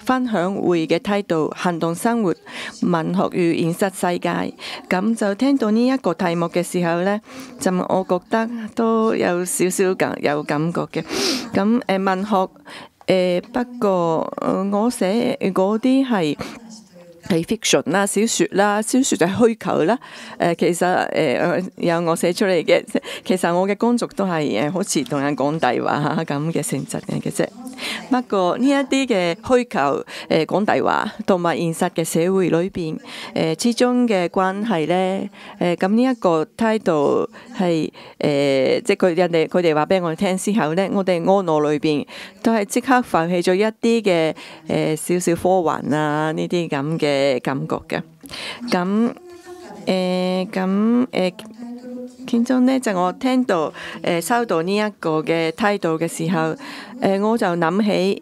分享會嘅態度、行動生活、文學與現實世界。咁就聽到呢一個題目嘅時候呢，就我覺得都有少少感有感覺嘅。咁誒文學誒不過我寫嗰啲係係 fiction 啦，小説啦，小説就係虛構啦。誒其實誒、呃、有我寫出嚟嘅，其實我嘅工作都係誒好似同人講大話咁嘅性質嘅啫。不過呢一啲嘅虛構誒講大話同埋現實嘅社會裏邊誒之中嘅關係咧，誒咁呢一個態度係誒、呃、即係佢人哋佢哋話俾我哋聽之後咧，我哋我腦裏邊都係即刻浮起咗一啲嘅誒少少科幻啊呢啲咁嘅感覺嘅。咁誒咁誒其中咧就我聽到誒、呃、收到呢一個嘅態度嘅時候，誒、呃、我就諗起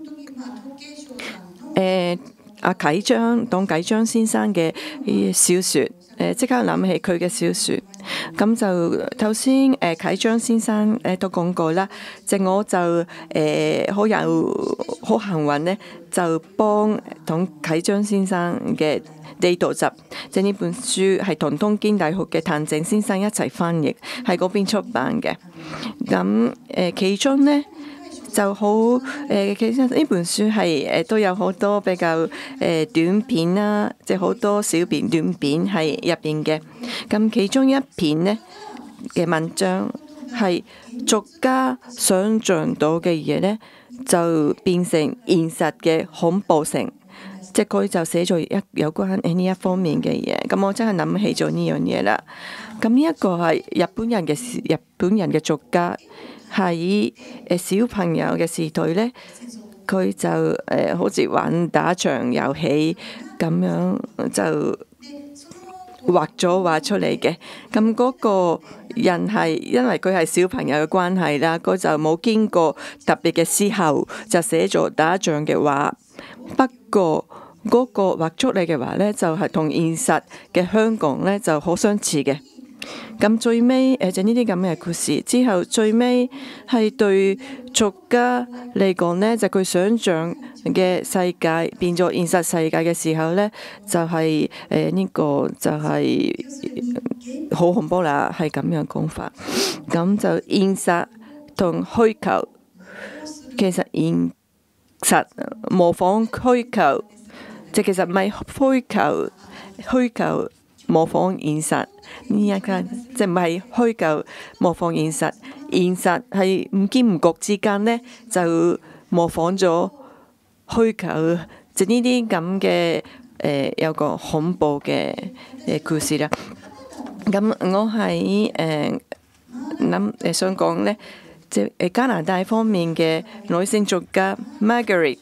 誒阿啟章董啟章先生嘅小説，誒即刻諗起佢嘅小説。咁就頭先誒啟章先生誒都講過啦，就我就誒好、呃、有好幸運咧，就幫董啟章先生嘅地道集，即係呢本書係同東京大學嘅譚正先生一齊翻譯，喺嗰邊出版嘅。咁誒、呃、其中咧就好誒、呃，其實呢本書係誒都有好多比較誒、呃、短片啦，即係好多小片短片係入邊嘅。咁其中一篇呢嘅文章係作家想像到嘅嘢咧，就變成現實嘅恐怖性。即係佢就寫咗一有關呢一方面嘅嘢，咁我真係諗起咗呢樣嘢啦。咁呢一個係日本人嘅日本人嘅作家，喺誒小朋友嘅時代咧，佢就誒、呃、好似玩打仗遊戲咁樣就畫咗畫出嚟嘅。咁嗰個人係因為佢係小朋友嘅關係啦，佢就冇經過特別嘅思考，就寫咗打仗嘅畫。不過嗰個畫出嚟嘅畫咧，就係同現實嘅香港咧就好相似嘅。咁最尾誒就呢啲咁嘅故事之後，最尾係對作家嚟講咧，就佢想像嘅世界變咗現實世界嘅時候咧，就係誒呢個就係好恐怖啦，係咁樣講法。咁就現實同虛構，其實現實模仿虛構。即其實唔係虛構，虛構模仿現實呢一間，即唔係虛構模仿現實，現實係唔經唔覺之間呢，就模仿咗虛構，就呢啲咁嘅誒有個恐怖嘅誒故事啦。咁我喺誒諗誒想講呢，即誒加拿大方面嘅女性作家 Margaret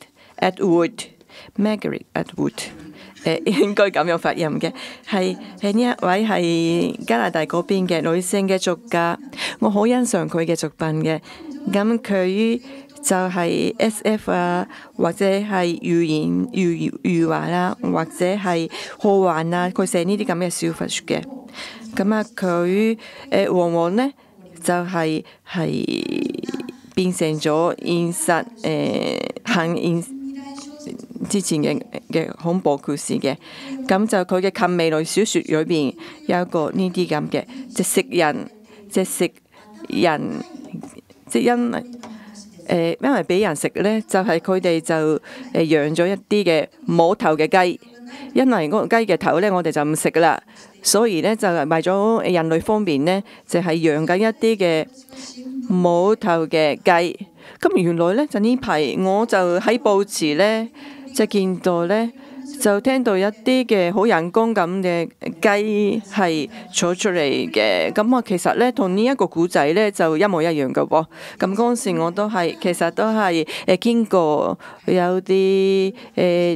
Atwood。Margaret Atwood，誒、呃、應該咁樣發音嘅，係係呢一位係加拿大嗰邊嘅女性嘅作家，我好欣賞佢嘅作品嘅。咁佢就係 S F 啊，或者係寓言寓寓話啦，或者係科幻啊，佢寫呢啲咁嘅小說嘅。咁啊，佢誒往往呢就係、是、係變成咗現實誒行、呃、現。之前嘅嘅恐怖故事嘅，咁就佢嘅近未來小説裏邊有一個呢啲咁嘅，即食人，即食人，即因為誒因為俾人食咧，就係佢哋就誒養咗一啲嘅冇頭嘅雞，因為嗰個雞嘅頭咧，我哋就唔食噶啦，所以咧就係為咗人類方面咧，就係養緊一啲嘅冇頭嘅雞。咁原來咧就呢排我就喺報紙咧就見到咧就聽到一啲嘅好人工咁嘅雞係坐出嚟嘅，咁我其實咧同呢一個古仔咧就一模一樣嘅喎。咁嗰陣時我都係其實都係誒經過有啲誒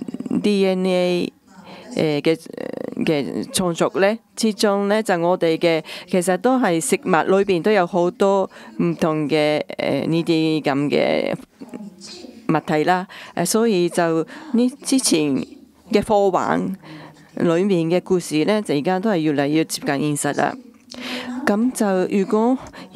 D N A 誒嘅嘅創作咧之中咧，就我哋嘅其實都係食物裏邊都有好多唔同嘅誒呢啲咁嘅物體啦。誒所以就呢之前嘅科幻裏面嘅故事咧，就而家都係越嚟越接近現實啦。咁就如果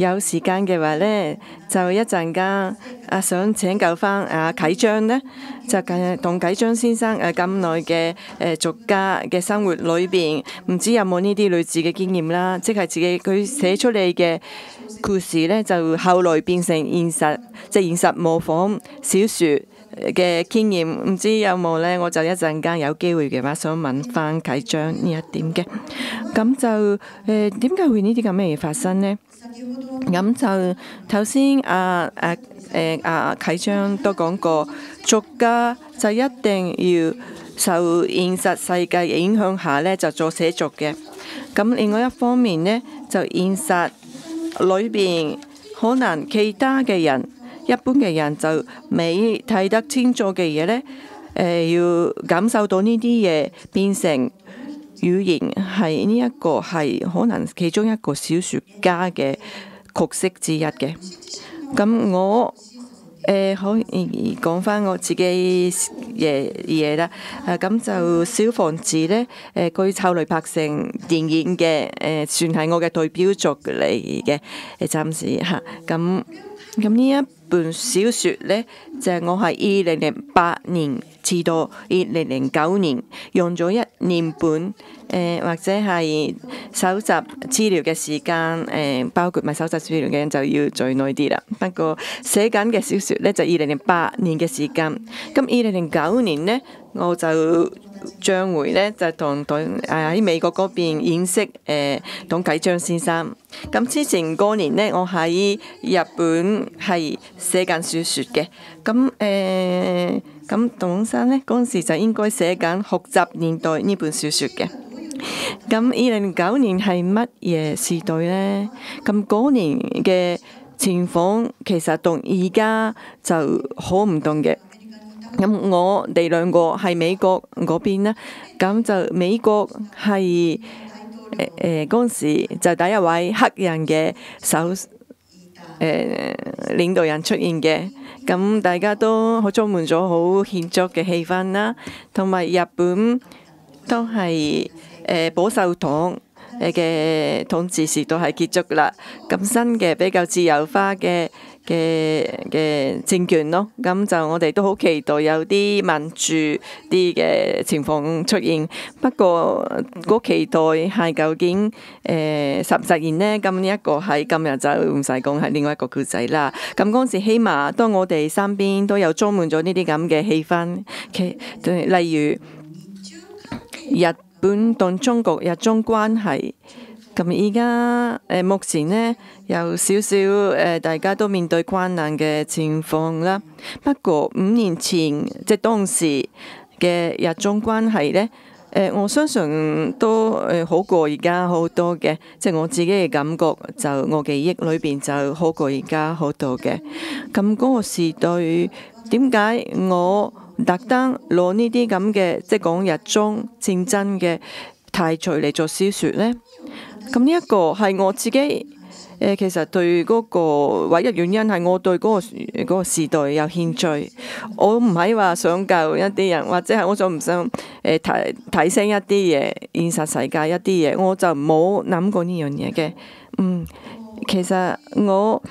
有時間嘅話呢，就一陣間啊想請教翻阿啟章呢，就誒同啟章先生誒咁耐嘅誒作家嘅生活裏邊，唔知有冇呢啲類似嘅經驗啦？即係自己佢寫出嚟嘅故事呢，就後來變成現實，即係現實模仿小説嘅經驗，唔知有冇呢？我就一陣間有機會嘅話，想問翻啟章呢一點嘅。咁就誒點解會呢啲咁嘅嘢發生呢？咁就頭先阿阿誒阿啟章都講過，作家就一定要受現實世界影響下呢，就做寫作嘅。咁另外一方面呢，就現實裏邊可能其他嘅人。一般嘅人就未睇得清楚嘅嘢呢，誒、呃、要感受到呢啲嘢變成語言，係呢一個係可能其中一個小説家嘅角色之一嘅。咁我誒、呃、可以講翻我自己嘅嘢啦。誒、啊、咁就小房子呢，誒佢後來拍成電影嘅，誒、呃、算係我嘅代表作嚟嘅。誒暫時嚇咁咁呢一本小説呢，就係、是、我係二零零八年至到二零零九年用咗一年半，誒、呃、或者係搜集資料嘅時間，誒、呃、包括埋搜集資料嘅人就要再耐啲啦。不過寫緊嘅小説呢，就二零零八年嘅時間，咁二零零九年呢，我就將會呢，就同對喺美國嗰邊認識誒董啟章先生。咁之前嗰年呢，我喺日本係寫緊小説嘅。咁誒咁董生呢，嗰陣時就應該寫緊《學習年代》呢本小説嘅。咁二零零九年係乜嘢時代呢？咁嗰年嘅情況其實同而家就好唔同嘅。咁我哋兩個係美國嗰邊啦，咁就美國係誒誒嗰陣時就第一位黑人嘅首誒、呃、領導人出現嘅，咁大家都好充滿咗好慶祝嘅氣氛啦，同埋日本都係誒、呃、保守黨誒嘅統治時代係結束啦，咁新嘅比較自由化嘅嘅嘅政權咯，咁就我哋都好期待有啲民主啲嘅情況出現。不過嗰期待係究竟誒、呃、實唔實現呢？咁呢一個喺今日就唔使講，係另外一個故仔啦。咁嗰陣時起碼當我哋身邊都有裝滿咗呢啲咁嘅氣氛，其例如日本同中國日中關係。咁而家誒目前呢，有少少誒大家都面對困難嘅情況啦。不過五年前即係當時嘅日中關係呢，誒、呃、我相信都誒好過而家好多嘅。即係我自己嘅感覺，就我記憶裏邊就好過而家好多嘅。咁嗰個時代點解我特登攞呢啲咁嘅即係講日中戰爭嘅題材嚟做小説呢？咁呢一個係我自己誒、呃，其實對嗰個唯一原因係我對嗰、嗰個嗰個時代有興趣。我唔係話想教一啲人，或者係我想唔想誒提提升一啲嘢，現實世界一啲嘢，我就冇諗過呢樣嘢嘅。嗯，其實我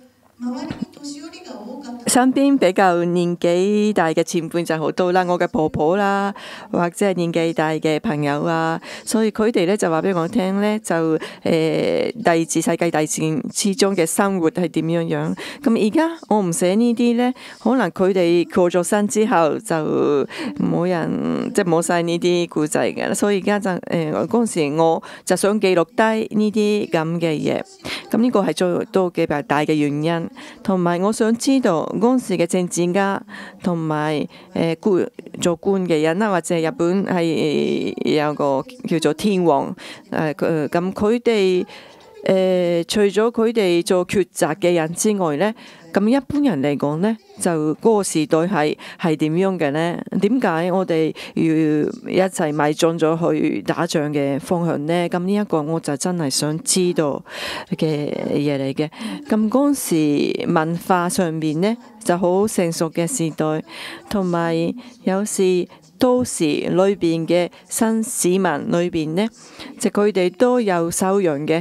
身邊比較年紀大嘅前輩就好多啦，我嘅婆婆啦，或者係年紀大嘅朋友啊，所以佢哋咧就話俾我聽咧，就誒、呃、第二次世界大戰之中嘅生活係點樣樣。咁而家我唔寫呢啲咧，可能佢哋過咗身之後就冇人即係冇晒呢啲故仔嘅，所以而家就誒嗰陣時我就想記錄低呢啲咁嘅嘢。咁呢個係最都幾大嘅原因，同埋我想知道嗰陣時嘅政治家同埋誒官做官嘅人啦，或者日本係有個叫做天皇誒誒，咁佢哋誒除咗佢哋做抉擇嘅人之外咧，咁一般人嚟講咧，就嗰個時代係係點樣嘅咧？點解我哋要一齊邁進咗去打仗嘅方向咧？咁呢一個我就真係想知道嘅嘢嚟嘅。咁嗰時文化上面咧就好成熟嘅時代，同埋有，有時都市裏邊嘅新市民裏邊咧，就佢哋都有修養嘅。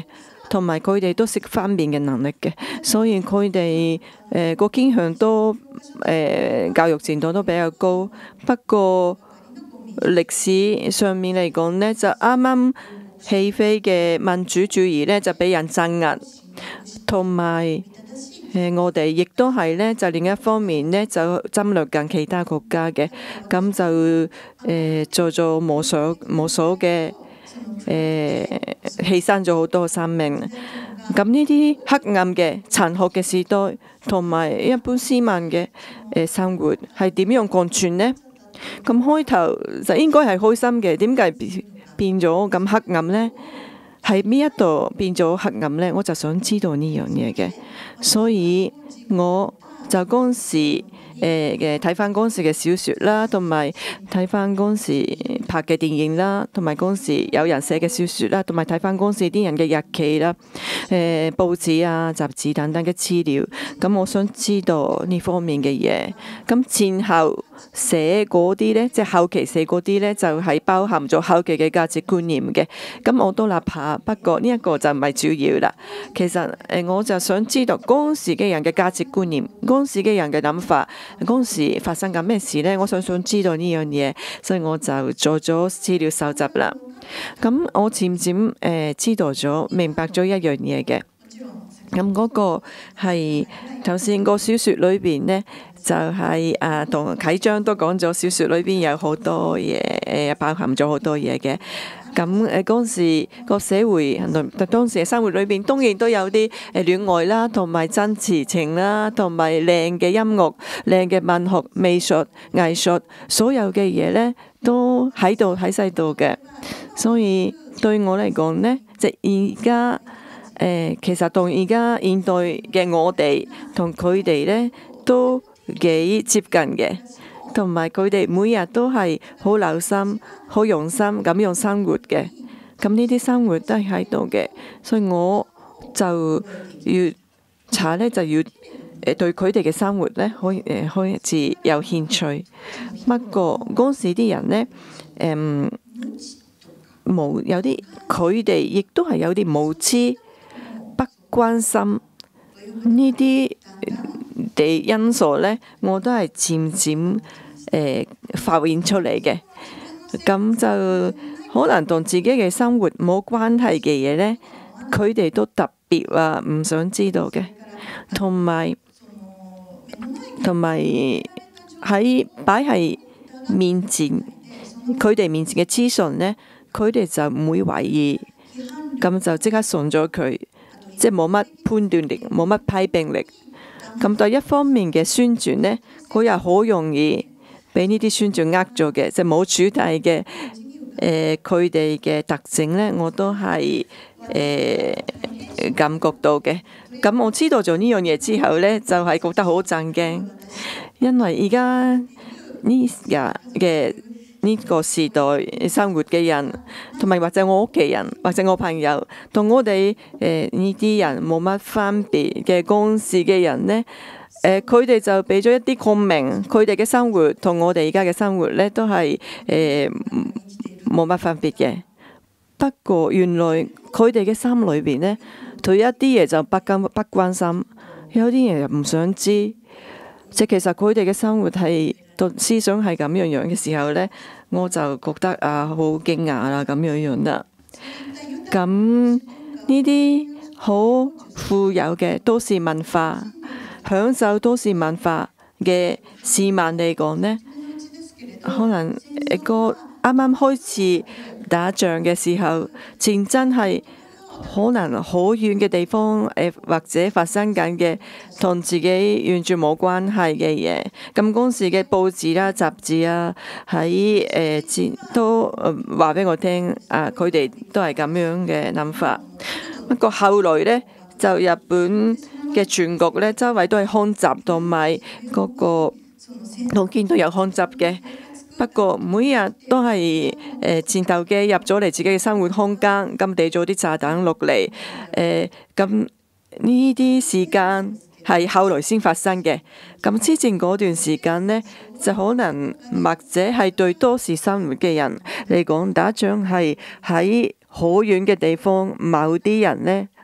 同埋佢哋都識分辨嘅能力嘅，所以佢哋誒個傾向都誒、呃、教育程度都比較高。不過歷史上面嚟講呢，就啱啱起飛嘅民主主義呢，就俾人鎮壓，同埋誒我哋亦都係呢，就另一方面呢，就侵略緊其他國家嘅，咁就誒、呃、做咗無數無數嘅。誒、呃、犧牲咗好多生命，咁呢啲黑暗嘅殘酷嘅時代，同埋一般市民嘅誒生活係點樣共存呢？咁開頭就應該係開心嘅，點解變咗咁黑暗呢？喺邊一度變咗黑暗呢？我就想知道呢樣嘢嘅，所以我就嗰時。誒嘅睇翻嗰時嘅小説啦，同埋睇翻嗰時拍嘅電影啦，同埋嗰時有人寫嘅小説啦，同埋睇翻嗰時啲人嘅日記啦、誒、呃、報紙啊、雜誌等等嘅資料。咁我想知道呢方面嘅嘢。咁前後寫嗰啲呢，即係後期寫嗰啲呢，就係、是、包含咗後期嘅價值觀念嘅。咁我都立下，不過呢一個就唔係主要啦。其實誒，我就想知道嗰時嘅人嘅價值觀念，嗰時嘅人嘅諗法。嗰時發生緊咩事呢？我想想知道呢樣嘢，所以我就做咗資料搜集啦。咁我漸漸誒知道咗、明白咗一樣嘢嘅。咁嗰個係頭先個小説裏邊呢，就係啊同啟章都講咗，小説裏邊有好多嘢誒，包含咗好多嘢嘅。咁誒嗰時個社會，當時嘅生活裏邊，當然都有啲誒戀愛啦，同埋真摯情啦，同埋靚嘅音樂、靚嘅文學、美術、藝術，所有嘅嘢呢都喺度喺晒度嘅。所以對我嚟講呢，即係而家誒，其實同而家現代嘅我哋同佢哋呢都幾接近嘅。同埋佢哋每日都係好留心、好用心咁樣生活嘅，咁呢啲生活都係喺度嘅，所以我就要查呢，就要誒對佢哋嘅生活呢，可以誒開始有興趣。不過嗰時啲人呢，誒冇有啲佢哋亦都係有啲無知、不關心呢啲嘅因素呢，我都係漸漸誒發現出嚟嘅。咁就可能同自己嘅生活冇關係嘅嘢呢，佢哋都特別話唔想知道嘅。同埋同埋喺擺喺面前，佢哋面前嘅資訊呢，佢哋就唔會懷疑，咁就即刻信咗佢，即係冇乜判斷力，冇乜批評力。咁第一方面嘅宣傳呢，佢又好容易俾呢啲宣傳呃咗嘅，即係冇主題嘅。誒，佢哋嘅特徵呢，我都係誒、呃、感覺到嘅。咁我知道咗呢樣嘢之後呢，就係、是、覺得好震驚，因為而家呢日嘅呢個時代生活嘅人，同埋或者我屋企人，或者我朋友，同我哋誒呢啲人冇乜分別嘅公事嘅人呢，誒佢哋就俾咗一啲共鳴，佢哋嘅生活同我哋而家嘅生活呢，都係誒冇乜分別嘅。不過原來佢哋嘅心裏邊呢，對一啲嘢就不關不關心，有啲嘢又唔想知。即其實佢哋嘅生活係思想係咁樣樣嘅時候呢，我就覺得啊好驚訝啦，咁樣樣啦。咁呢啲好富有嘅都市文化，享受都市文化嘅市民嚟講呢，可能一個啱啱開始打仗嘅時候，戰爭係可能好遠嘅地方，誒或者發生緊嘅同自己完全冇關係嘅嘢。咁嗰時嘅報紙啦、雜誌啊，喺誒戰都話俾我聽，啊佢哋都係咁樣嘅諗法。不過後來呢，就日本嘅全國呢，周圍都係空襲，同埋嗰個路見都有空襲嘅。不過每日都係誒戰鬥機入咗嚟自己嘅生活空間，咁掟咗啲炸彈落嚟。誒咁呢啲時間係後來先發生嘅。咁之前嗰段時間呢，就可能或者係對都市生活嘅人嚟講，打仗係喺好遠嘅地方，某啲人呢，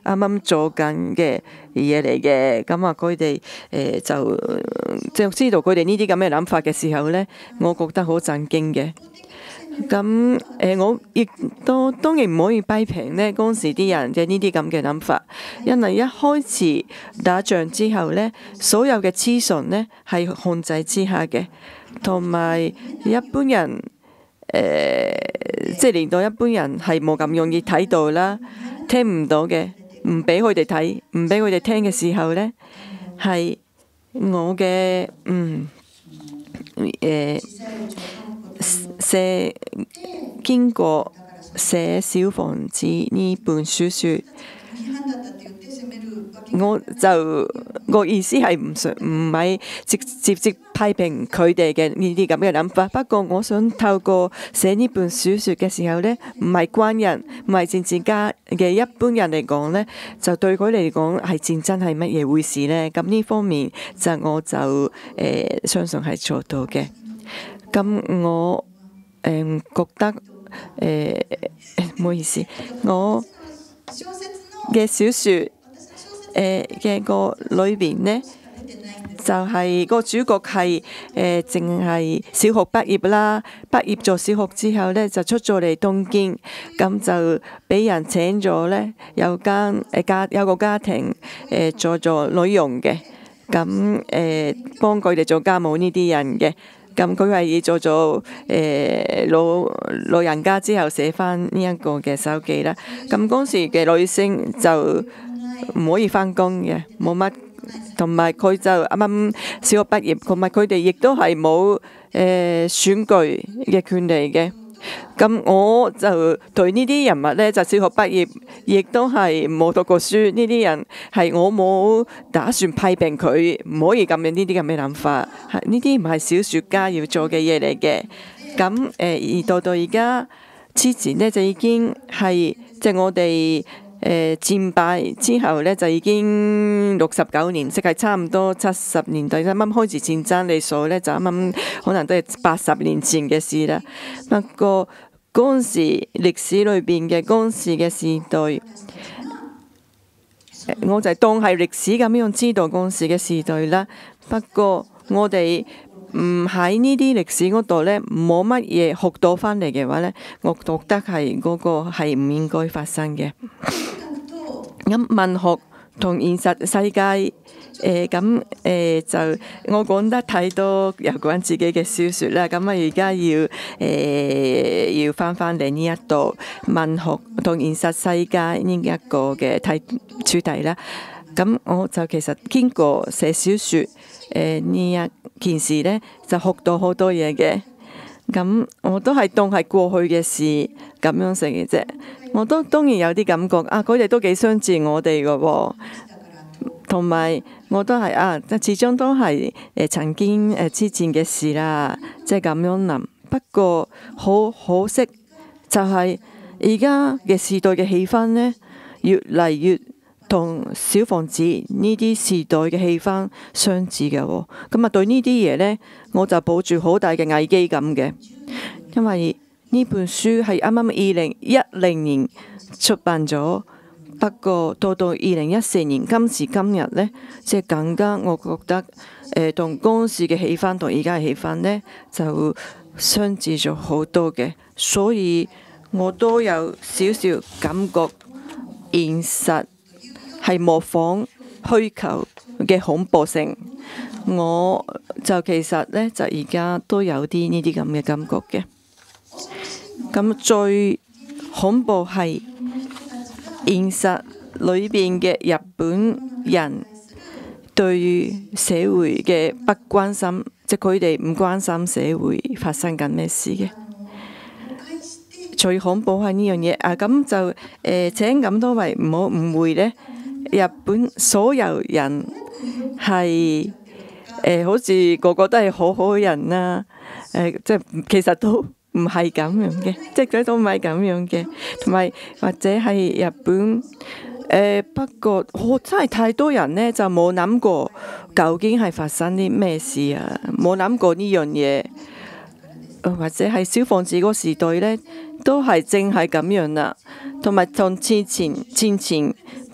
啱啱做緊嘅嘢嚟嘅。咁啊，佢哋誒就即係知道佢哋呢啲咁嘅諗法嘅時候咧，我覺得好震驚嘅。咁誒、呃，我亦都當然唔可以批評呢嗰時啲人嘅呢啲咁嘅諗法，因為一開始打仗之後呢，所有嘅資訊呢係控制之下嘅，同埋一般人誒、呃，即係令到一般人係冇咁容易睇到啦，聽唔到嘅，唔俾佢哋睇，唔俾佢哋聽嘅時候呢，係我嘅嗯誒。呃寫經過寫小房子呢本書説，我就個意思係唔想唔係直接直批評佢哋嘅呢啲咁嘅諗法。不過我想透過寫呢本小説嘅時候呢，唔係軍人，唔係政治家嘅一般人嚟講呢，就對佢嚟講係戰爭係乜嘢回事呢？咁呢方面就我就誒、呃、相信係做到嘅。咁我誒、呃、覺得誒唔好意思，我嘅小説誒嘅個裏邊呢，就係、是、個主角係誒淨係小學畢業啦，畢業咗小學之後呢，就出咗嚟東京，咁就俾人請咗呢，有間誒家有個家庭誒、呃、做咗女傭嘅，咁誒、呃、幫佢哋做家務呢啲人嘅。咁佢係做咗誒老老人家之後寫翻呢一個嘅手記啦。咁嗰時嘅女性就唔可以翻工嘅，冇乜，同埋佢就啱啱小學畢業，同埋佢哋亦都係冇誒選舉嘅權利嘅。咁我就對呢啲人物呢，就小學畢業，亦都係冇讀過書。呢啲人係我冇打算批評佢，唔可以咁樣呢啲咁嘅諗法。係呢啲唔係小説家要做嘅嘢嚟嘅。咁誒、呃、而到到而家之前呢，就已經係即係我哋誒、呃、戰敗之後呢，就已經六十九年，即係差唔多七十年代啱啱開始戰爭，你數呢，就啱啱可能都係八十年前嘅事啦。不過嗰陣時歷史裏邊嘅嗰陣時嘅時代，我就當係歷史咁樣知道嗰陣時嘅時代啦。不過我哋唔喺呢啲歷史嗰度呢，冇乜嘢學到翻嚟嘅話呢，我覺得係嗰個係唔應該發生嘅。咁文學同現實世界。誒咁誒就我講得太多有關自己嘅小説啦，咁啊而家要誒、呃、要翻翻嚟呢一度文學同現實世界呢一個嘅題主題啦。咁我就其實經過寫小説誒呢一件事呢，就學到好多嘢嘅。咁我都係當係過去嘅事咁樣成嘅啫。我都當然有啲感覺啊，佢哋都幾相似我哋嘅喎。同埋我都係啊，始終都係誒曾經誒之前嘅事啦，即係咁樣諗。不過好可惜，就係而家嘅時代嘅氣氛呢，越嚟越同小房子呢啲時代嘅氣氛相似嘅喎。咁啊，對呢啲嘢呢，我就抱住好大嘅危機感嘅，因為呢本書係啱啱二零一零年出版咗。不過到到二零一四年今時今日呢，即係更加我覺得誒同嗰時嘅氣氛同而家嘅氣氛呢，就相似咗好多嘅，所以我都有少少感覺現實係模仿虛構嘅恐怖性。我就其實呢，就而家都有啲呢啲咁嘅感覺嘅。咁最恐怖係現實裏邊嘅日本人對於社會嘅不關心，即係佢哋唔關心社會發生緊咩事嘅。最恐怖係呢樣嘢啊！咁就誒、呃、請咁多位唔好誤會呢，日本所有人係誒、呃、好似個個都係好好人啦，誒、呃、即係其實都唔係咁樣嘅，即係佢都唔係咁樣嘅，同埋或者係日本誒、呃，不過我真係太多人呢，就冇諗過究竟係發生啲咩事啊，冇諗過呢樣嘢，或者係小房子嗰時代呢，都係正係咁樣啦，同埋同之前戰前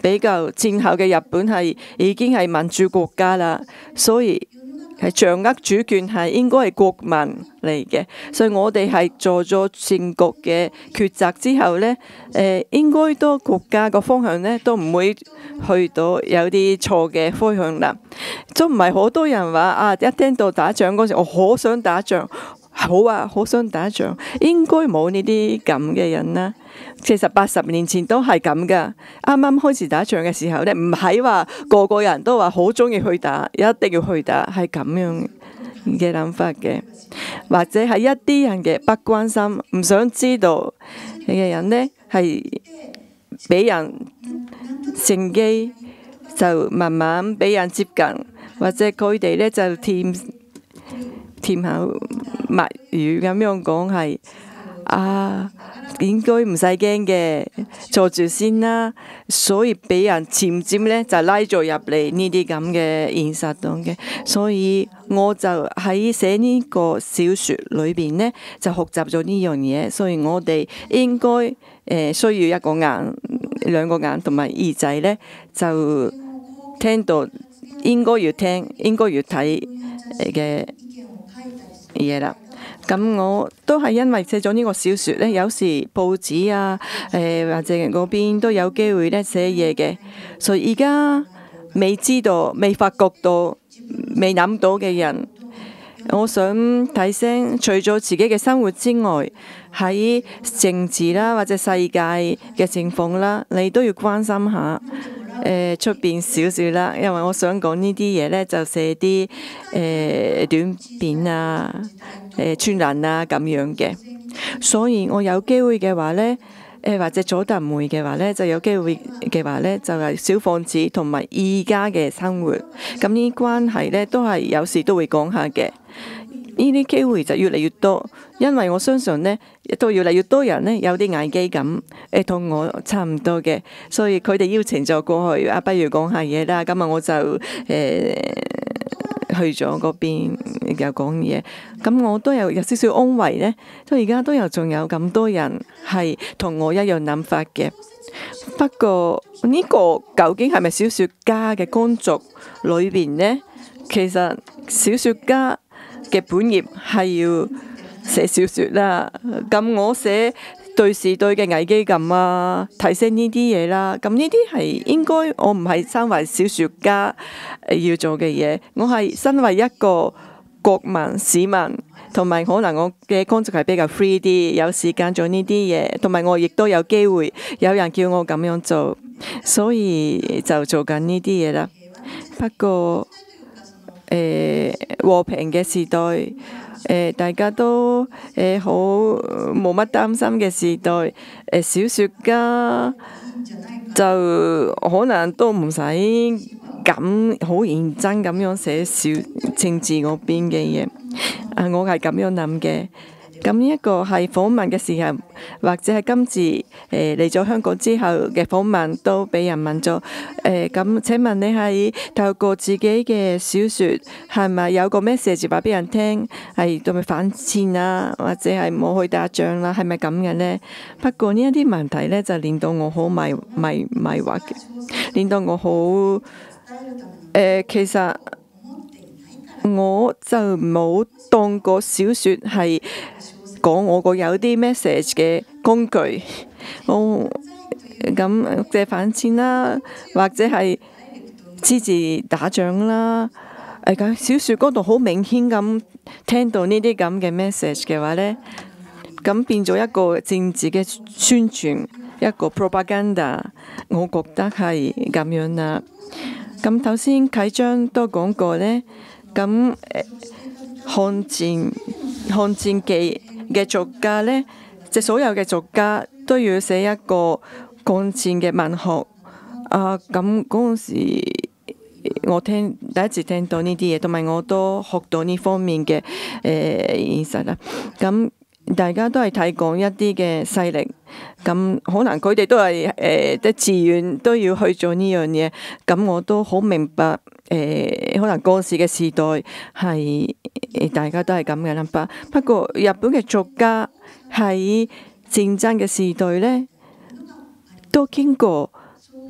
比較戰後嘅日本係已經係民主國家啦，所以係掌握主權係應該係國民嚟嘅，所以我哋係做咗戰局嘅抉擇之後呢，誒、呃、應該都國家個方向呢都唔會去到有啲錯嘅方向啦。都唔係好多人話啊，一聽到打仗嗰時，我好想打仗，好啊，好想打仗，應該冇呢啲咁嘅人啦。其實八十年前都係咁噶，啱啱開始打仗嘅時候呢，唔係話個個人都話好中意去打，一定要去打，係咁樣嘅諗法嘅，或者係一啲人嘅不關心，唔想知道嘅人呢，係俾人乘機就慢慢俾人接近，或者佢哋呢就添添口密語咁樣講係啊。應該唔使驚嘅，坐住先啦。所以俾人漸漸咧就拉咗入嚟呢啲咁嘅現實當嘅。所以我就喺寫呢個小説裏邊呢，就學習咗呢樣嘢。所以我哋應該誒、呃、需要一個眼、兩個眼同埋耳仔呢，就聽到應該要聽、應該要睇嘅嘢啦。咁我都係因為寫咗呢個小説呢，有時報紙啊，誒、呃、或者嗰邊都有機會咧寫嘢嘅，所以而家未知道、未發覺到、未諗到嘅人，我想提醒，除咗自己嘅生活之外，喺政治啦或者世界嘅情況啦，你都要關心下。誒出邊少少啦，因為我想講呢啲嘢呢，就寫啲誒、呃、短片啊、誒、呃、專欄啊咁樣嘅。所以我有機會嘅話呢，誒、呃、或者佐達梅嘅話呢，就有機會嘅話呢，就係、是、小房子同埋而家嘅生活，咁呢啲關係呢，都係有時都會講下嘅。呢啲機會就越嚟越多，因為我相信呢，都越嚟越多人呢，有啲危機感，誒同我差唔多嘅，所以佢哋邀請咗過去啊，不如講下嘢啦。今日我就誒、呃、去咗嗰邊又講嘢，咁我都有有少少安慰呢。到而家都有仲有咁多人係同我一樣諗法嘅。不過呢、這個究竟係咪小説家嘅工作裏邊呢？其實小説家嘅本業係要寫小説啦，咁我寫對事對嘅危機感啊，提醒呢啲嘢啦，咁呢啲係應該我唔係身為小説家要做嘅嘢，我係身為一個國民市民，同埋可能我嘅工作係比較 free 啲，有時間做呢啲嘢，同埋我亦都有機會有人叫我咁樣做，所以就做緊呢啲嘢啦。不過誒、呃、和平嘅時代，誒、呃、大家都誒好冇乜擔心嘅時代，誒、呃、小説家就可能都唔使咁好認真咁樣寫小政治嗰邊嘅嘢。啊，我係咁樣諗嘅。咁呢一個係訪問嘅時候，或者係今次誒嚟咗香港之後嘅訪問，都俾人問咗誒。咁、呃、請問你係透過自己嘅小説，係咪有個 message 話俾人聽，係對咪反戰啊，或者係冇去打仗啦、啊，係咪咁嘅呢？不過呢一啲問題呢，就令到我好迷迷迷惑嘅，令到我好誒、呃，其實我就冇當過小説係講我個有啲 message 嘅工具，我咁即係反戰啦，或者係支持打仗啦。誒咁小説嗰度好明顯咁聽到呢啲咁嘅 message 嘅話呢，咁變咗一個政治嘅宣傳，一個 propaganda， 我覺得係咁樣啦。咁頭先啟章都講過呢，咁誒抗戰抗戰記嘅作家呢，即所有嘅作家都要寫一個抗戰嘅文學。啊，咁嗰陣時我聽第一次聽到呢啲嘢，同埋我都學到呢方面嘅誒、呃、現實啦。咁大家都係睇講一啲嘅勢力，咁可能佢哋都係誒即自願都要去做呢樣嘢。咁我都好明白誒、呃，可能嗰時嘅時代係大家都係咁嘅諗法。不過日本嘅作家喺戰爭嘅時代呢，都經過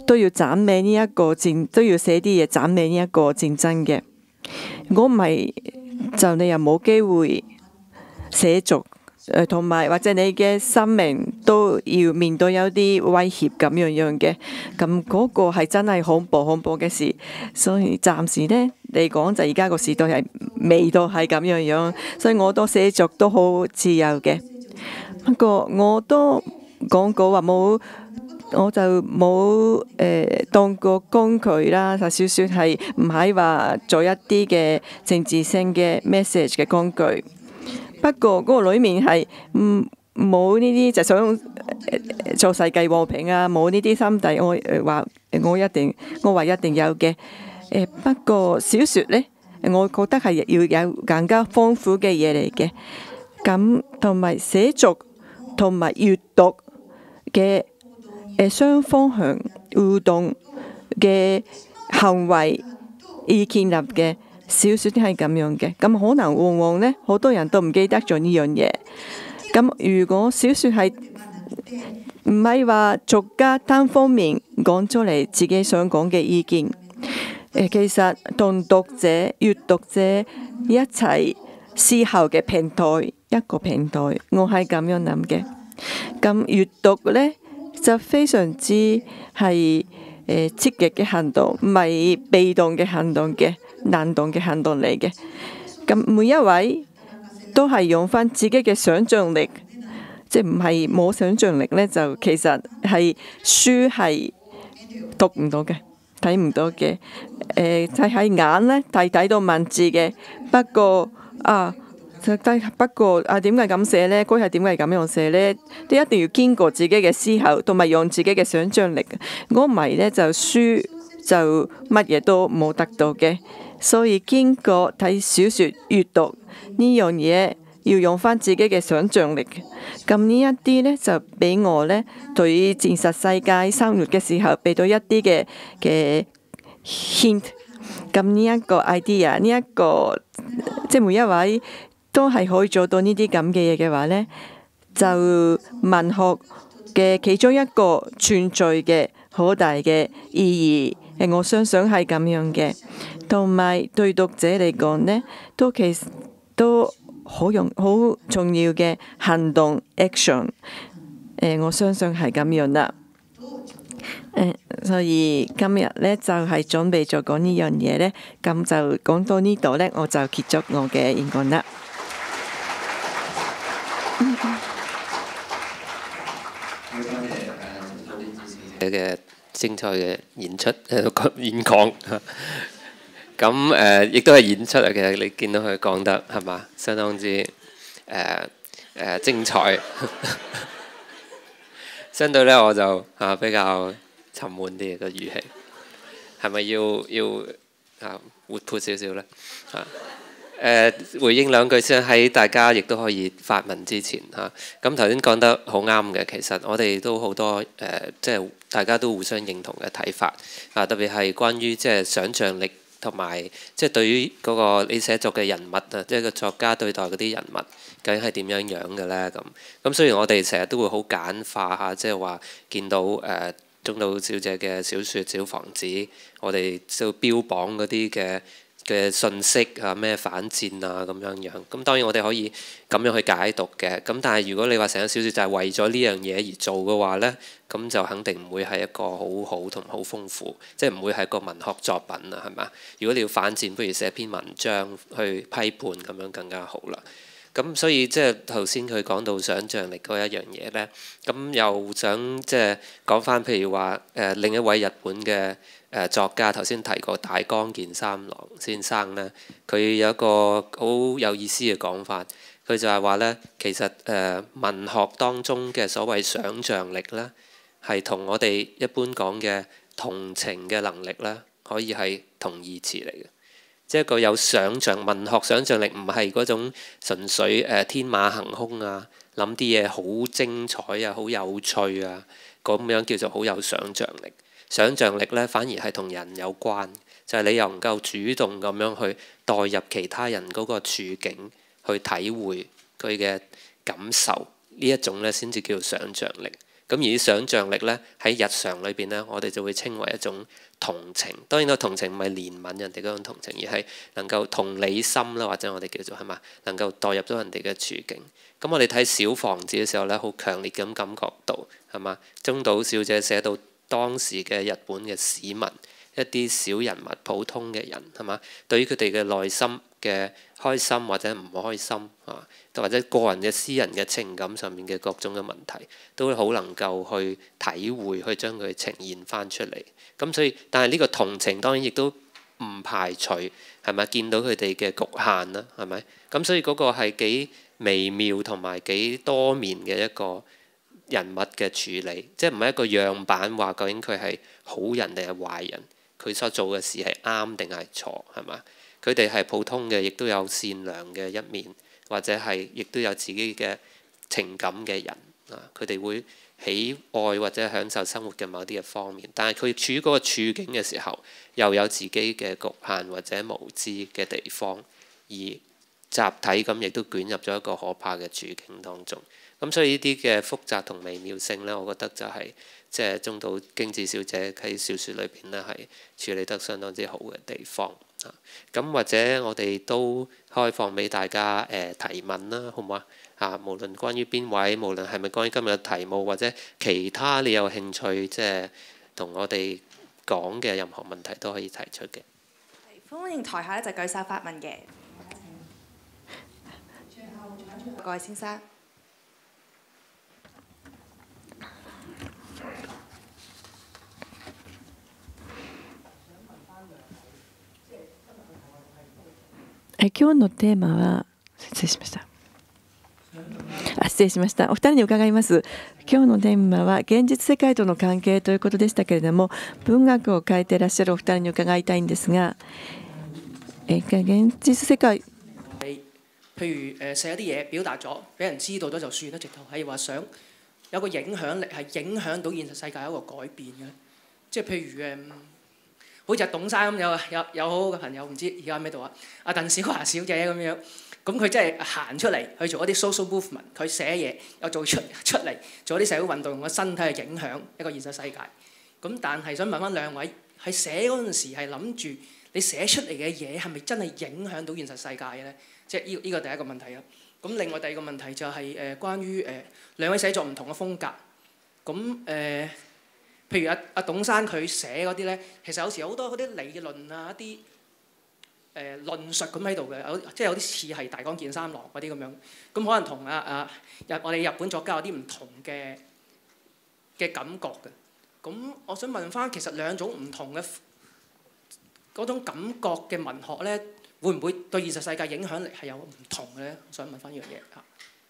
都要讚美呢一個戰，都要寫啲嘢讚美呢一個戰爭嘅。如果唔係，就你又冇機會寫作。誒同埋或者你嘅生命都要面對有啲威脅咁樣樣嘅，咁嗰個係真係恐怖恐怖嘅事。所以暫時呢嚟講，就而家個時代係未到係咁樣樣，所以我都寫作都好自由嘅。不過我都講過話冇，我就冇誒、呃、當個工具啦，就少少係唔係話做一啲嘅政治性嘅 message 嘅工具。不過嗰個裏面係唔冇呢啲就想、呃、做世界和平啊，冇呢啲心底。我誒話、呃、我一定我話一定有嘅。誒、呃、不過小説呢，我覺得係要有更加豐富嘅嘢嚟嘅。咁同埋寫作同埋閱讀嘅誒雙方向互動嘅行為而建立嘅。小説都係咁樣嘅，咁可能往往呢，好多人都唔記得咗呢樣嘢。咁如果小説係唔係話作家單方面講出嚟自己想講嘅意見，誒其實同讀者、閱讀者一齊思考嘅平台，一個平台，我係咁樣諗嘅。咁閱讀呢，就非常之係誒積極嘅行動，唔係被動嘅行動嘅。難動嘅行動嚟嘅，咁每一位都係用翻自己嘅想像力，即係唔係冇想像力呢？就其實係書係讀唔到嘅，睇唔到嘅。誒就係眼呢，睇睇到文字嘅，不過啊，就低不過啊，點解咁寫呢？嗰係點解咁樣寫呢？都一定要經過自己嘅思考，同埋用自己嘅想像力。如果唔係呢，就書就乜嘢都冇得到嘅。所以經過睇小説、閱讀呢樣嘢，要用翻自己嘅想像力。咁呢一啲呢，就俾我呢對於現實世界生活嘅時候，俾到一啲嘅嘅 hint。咁呢一個 idea，呢一個即係每一位都係可以做到呢啲咁嘅嘢嘅話呢，就文學嘅其中一個存在嘅好大嘅意義。誒，我相信係咁樣嘅。同埋對讀者嚟講呢，都其實都好用好重要嘅行動 action。誒，我相信係咁樣啦。誒，所以今日呢，就係準備咗講呢樣嘢呢，咁就講到呢度呢，我就結束我嘅演講啦。 嘅精彩嘅演出誒演講。咁誒，亦都係演出啊！其實你見到佢講得係嘛，相當之誒誒、呃呃、精彩。相對咧，我就啊比較沉悶啲嘅個語氣，係咪要要啊活潑少少咧？啊誒，回應兩句先，喺大家亦都可以發問之前嚇。咁頭先講得好啱嘅，其實我哋都好多誒、呃，即係大家都互相認同嘅睇法啊，特別係關於即係想像力。同埋即係對於嗰個你寫作嘅人物啊，即係個作家對待嗰啲人物，究竟係點樣樣嘅咧？咁咁雖然我哋成日都會好簡化下，即係話見到誒、呃、中島小姐嘅小説《小房子》，我哋就標榜嗰啲嘅嘅信息啊，咩反戰啊咁樣樣。咁當然我哋可以咁樣去解讀嘅。咁但係如果你話成個小説就係為咗呢樣嘢而做嘅話咧，咁就肯定唔會係一個好好同好豐富，即係唔會係一個文學作品啊，係嘛？如果你要反戰，不如寫篇文章去批判咁樣更加好啦。咁所以即係頭先佢講到想像力嗰一樣嘢咧，咁又想即係講翻，譬如話誒、呃、另一位日本嘅誒、呃、作家，頭先提過大江健三郎先生咧，佢有一個好有意思嘅講法，佢就係話咧，其實誒、呃、文學當中嘅所謂想像力咧，係同我哋一般講嘅同情嘅能力咧，可以係同義詞嚟嘅。即係一個有想像文學想像力，唔係嗰種純粹誒、呃、天馬行空啊，諗啲嘢好精彩啊，好有趣啊，咁樣叫做好有想像力。想像力咧，反而係同人有關，就係、是、你又能夠主動咁樣去代入其他人嗰個處境，去體會佢嘅感受，呢一種咧先至叫想像力。咁咁而啲想像力呢，喺日常裏邊呢，我哋就會稱為一種同情。當然個同情唔係憐憫人哋嗰種同情，而係能夠同理心啦，或者我哋叫做係嘛，能夠代入咗人哋嘅處境。咁我哋睇小房子嘅時候呢，好強烈咁感覺到係嘛，中島小姐寫到當時嘅日本嘅市民，一啲小人物、普通嘅人係嘛，對於佢哋嘅內心嘅開心或者唔開心啊，或者個人嘅私人嘅情感上面嘅各種嘅問題，都好能夠去體會，去將佢呈現翻出嚟。咁所以，但係呢個同情當然亦都唔排除係咪見到佢哋嘅局限啦，係咪？咁所以嗰個係幾微妙同埋幾多面嘅一個人物嘅處理，即係唔係一個樣板話究竟佢係好人定係壞人，佢所做嘅事係啱定係錯，係嘛？佢哋係普通嘅，亦都有善良嘅一面，或者係亦都有自己嘅情感嘅人啊。佢哋會喜愛或者享受生活嘅某啲嘅方面，但係佢處於嗰個處境嘅時候，又有自己嘅局限或者無知嘅地方，而集體咁亦都捲入咗一個可怕嘅處境當中。咁所以呢啲嘅複雜同微妙性呢，我覺得就係即係中島京子小姐喺小説裏邊呢係處理得相當之好嘅地方。咁或者我哋都開放俾大家誒、呃、提問啦，好唔好啊？嚇，無論關於邊位，無論係咪關於今日嘅題目，或者其他你有興趣即係同我哋講嘅任何問題都可以提出嘅。 歡迎台下咧就舉手發問嘅。各位先生。 え今日のテーマは失礼しました。あ失礼しました。お二人に伺います。今日のテーマは現実世界との関係ということでしたけれども、文学を書いていらっしゃるお二人に伺いたいんですが、誒現実世界。 譬如誒寫一啲嘢表達咗，俾人知道咗就算啦，直頭係話想有個影響力，係影響到現實世界有一個改變嘅。即係譬如誒。好似阿董生咁有有有好好嘅朋友，唔知而家喺咩度啊？阿鄧小華小姐咁樣，咁佢真係行出嚟去做一啲 social movement，佢寫嘢又做出出嚟做一啲社會運動，用個身體去影響一個現實世界。咁但係想問翻兩位，喺寫嗰陣時係諗住你寫出嚟嘅嘢係咪真係影響到現實世界嘅咧？即係呢呢個第一個問題啦。咁另外第二個問題就係、是、誒、呃、關於誒、呃、兩位寫作唔同嘅風格。咁誒。呃譬如阿阿董生佢寫嗰啲咧，其實有時好多嗰啲理論啊，一啲誒、呃、論述咁喺度嘅，有即係有啲似係大江健三郎嗰啲咁樣。咁可能同啊啊日我哋日本作家有啲唔同嘅嘅感覺嘅。咁我想問翻，其實兩種唔同嘅嗰種感覺嘅文學咧，會唔會對現實世界影響力係有唔同嘅咧？我想問翻呢樣嘢嚇。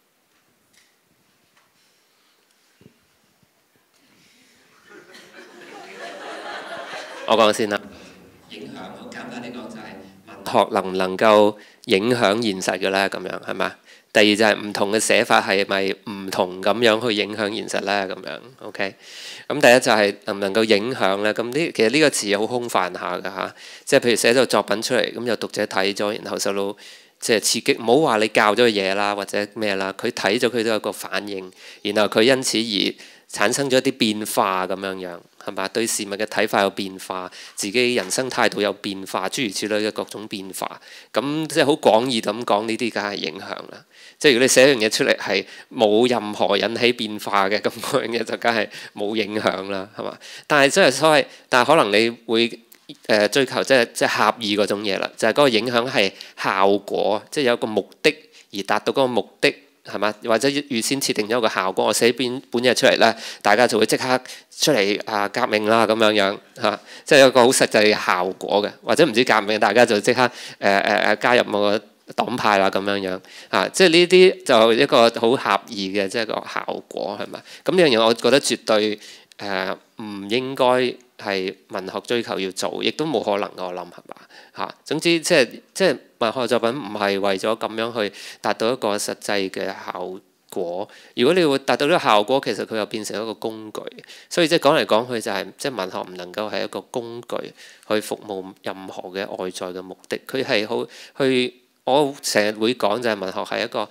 我講先啦。影響好簡單嚟講就係文學能唔能夠影響現實嘅咧？咁樣係咪？第二就係唔同嘅寫法係咪唔同咁樣去影響現實咧？咁樣 OK。咁第一就係能唔能夠影響咧？咁呢其實呢個詞好空泛下㗎嚇。即係譬如寫咗作品出嚟，咁有讀者睇咗，然後受到即係刺激。唔好話你教咗嘢啦，或者咩啦，佢睇咗佢都有個反應，然後佢因此而產生咗一啲變化咁樣樣。係嘛？對事物嘅睇法有變化，自己人生態度有變化，諸如此類嘅各種變化。咁即係好廣義咁講，呢啲梗係影響啦。即係如果你寫樣嘢出嚟係冇任何引起變化嘅，咁嗰樣嘢就梗係冇影響啦，係嘛？但係即係所謂，但係可能你會誒、呃、追求即係即係狹義嗰種嘢啦，就係、是、嗰個影響係效果，即係有個目的而達到嗰個目的。係嘛？或者預先設定咗個效果，我寫邊本嘢出嚟咧，大家就會即刻出嚟啊革命啦咁樣樣嚇、啊，即係有個好實際嘅效果嘅。或者唔知革命，大家就即刻誒誒誒加入某個黨派啦咁樣樣嚇、啊，即係呢啲就一個好狹義嘅即係個效果係咪？咁呢樣嘢我覺得絕對誒唔、呃、應該係文學追求要做，亦都冇可能我諗係嘛嚇。總之即係即係。文學作品唔係為咗咁樣去達到一個實際嘅效果。如果你會達到呢個效果，其實佢又變成一個工具。所以即係講嚟講去就係、是，即係文學唔能夠係一個工具去服務任何嘅外在嘅目的。佢係好去，我成日會講就係文學係一個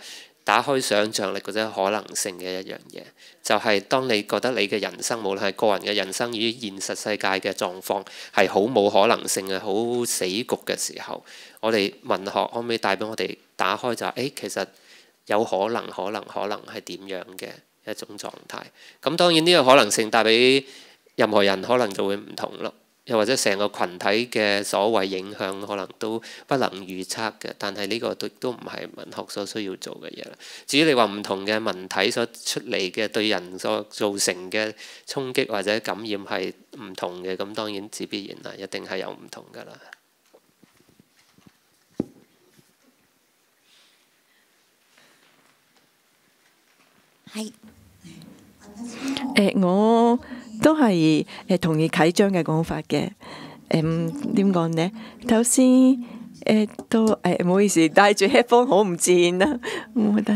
打開想像力或者可能性嘅一樣嘢，就係、是、當你覺得你嘅人生，無論係個人嘅人生與現實世界嘅狀況係好冇可能性嘅、好死局嘅時候，我哋文學可唔可以帶俾我哋打開就係、是，誒其實有可能、可能、可能係點樣嘅一種狀態。咁當然呢個可能性帶俾任何人可能就會唔同咯。又或者成個群體嘅所謂影響，可能都不能預測嘅。但係呢個都都唔係文學所需要做嘅嘢啦。至於你話唔同嘅文體所出嚟嘅對人所造成嘅衝擊或者感染係唔同嘅，咁當然自必然啦，一定係有唔同㗎啦。 係。 誒，我都係誒同意啟章嘅講法嘅。誒點講呢？頭先誒都誒唔好意思，戴住 headphone 好唔自然啦。唔好戴。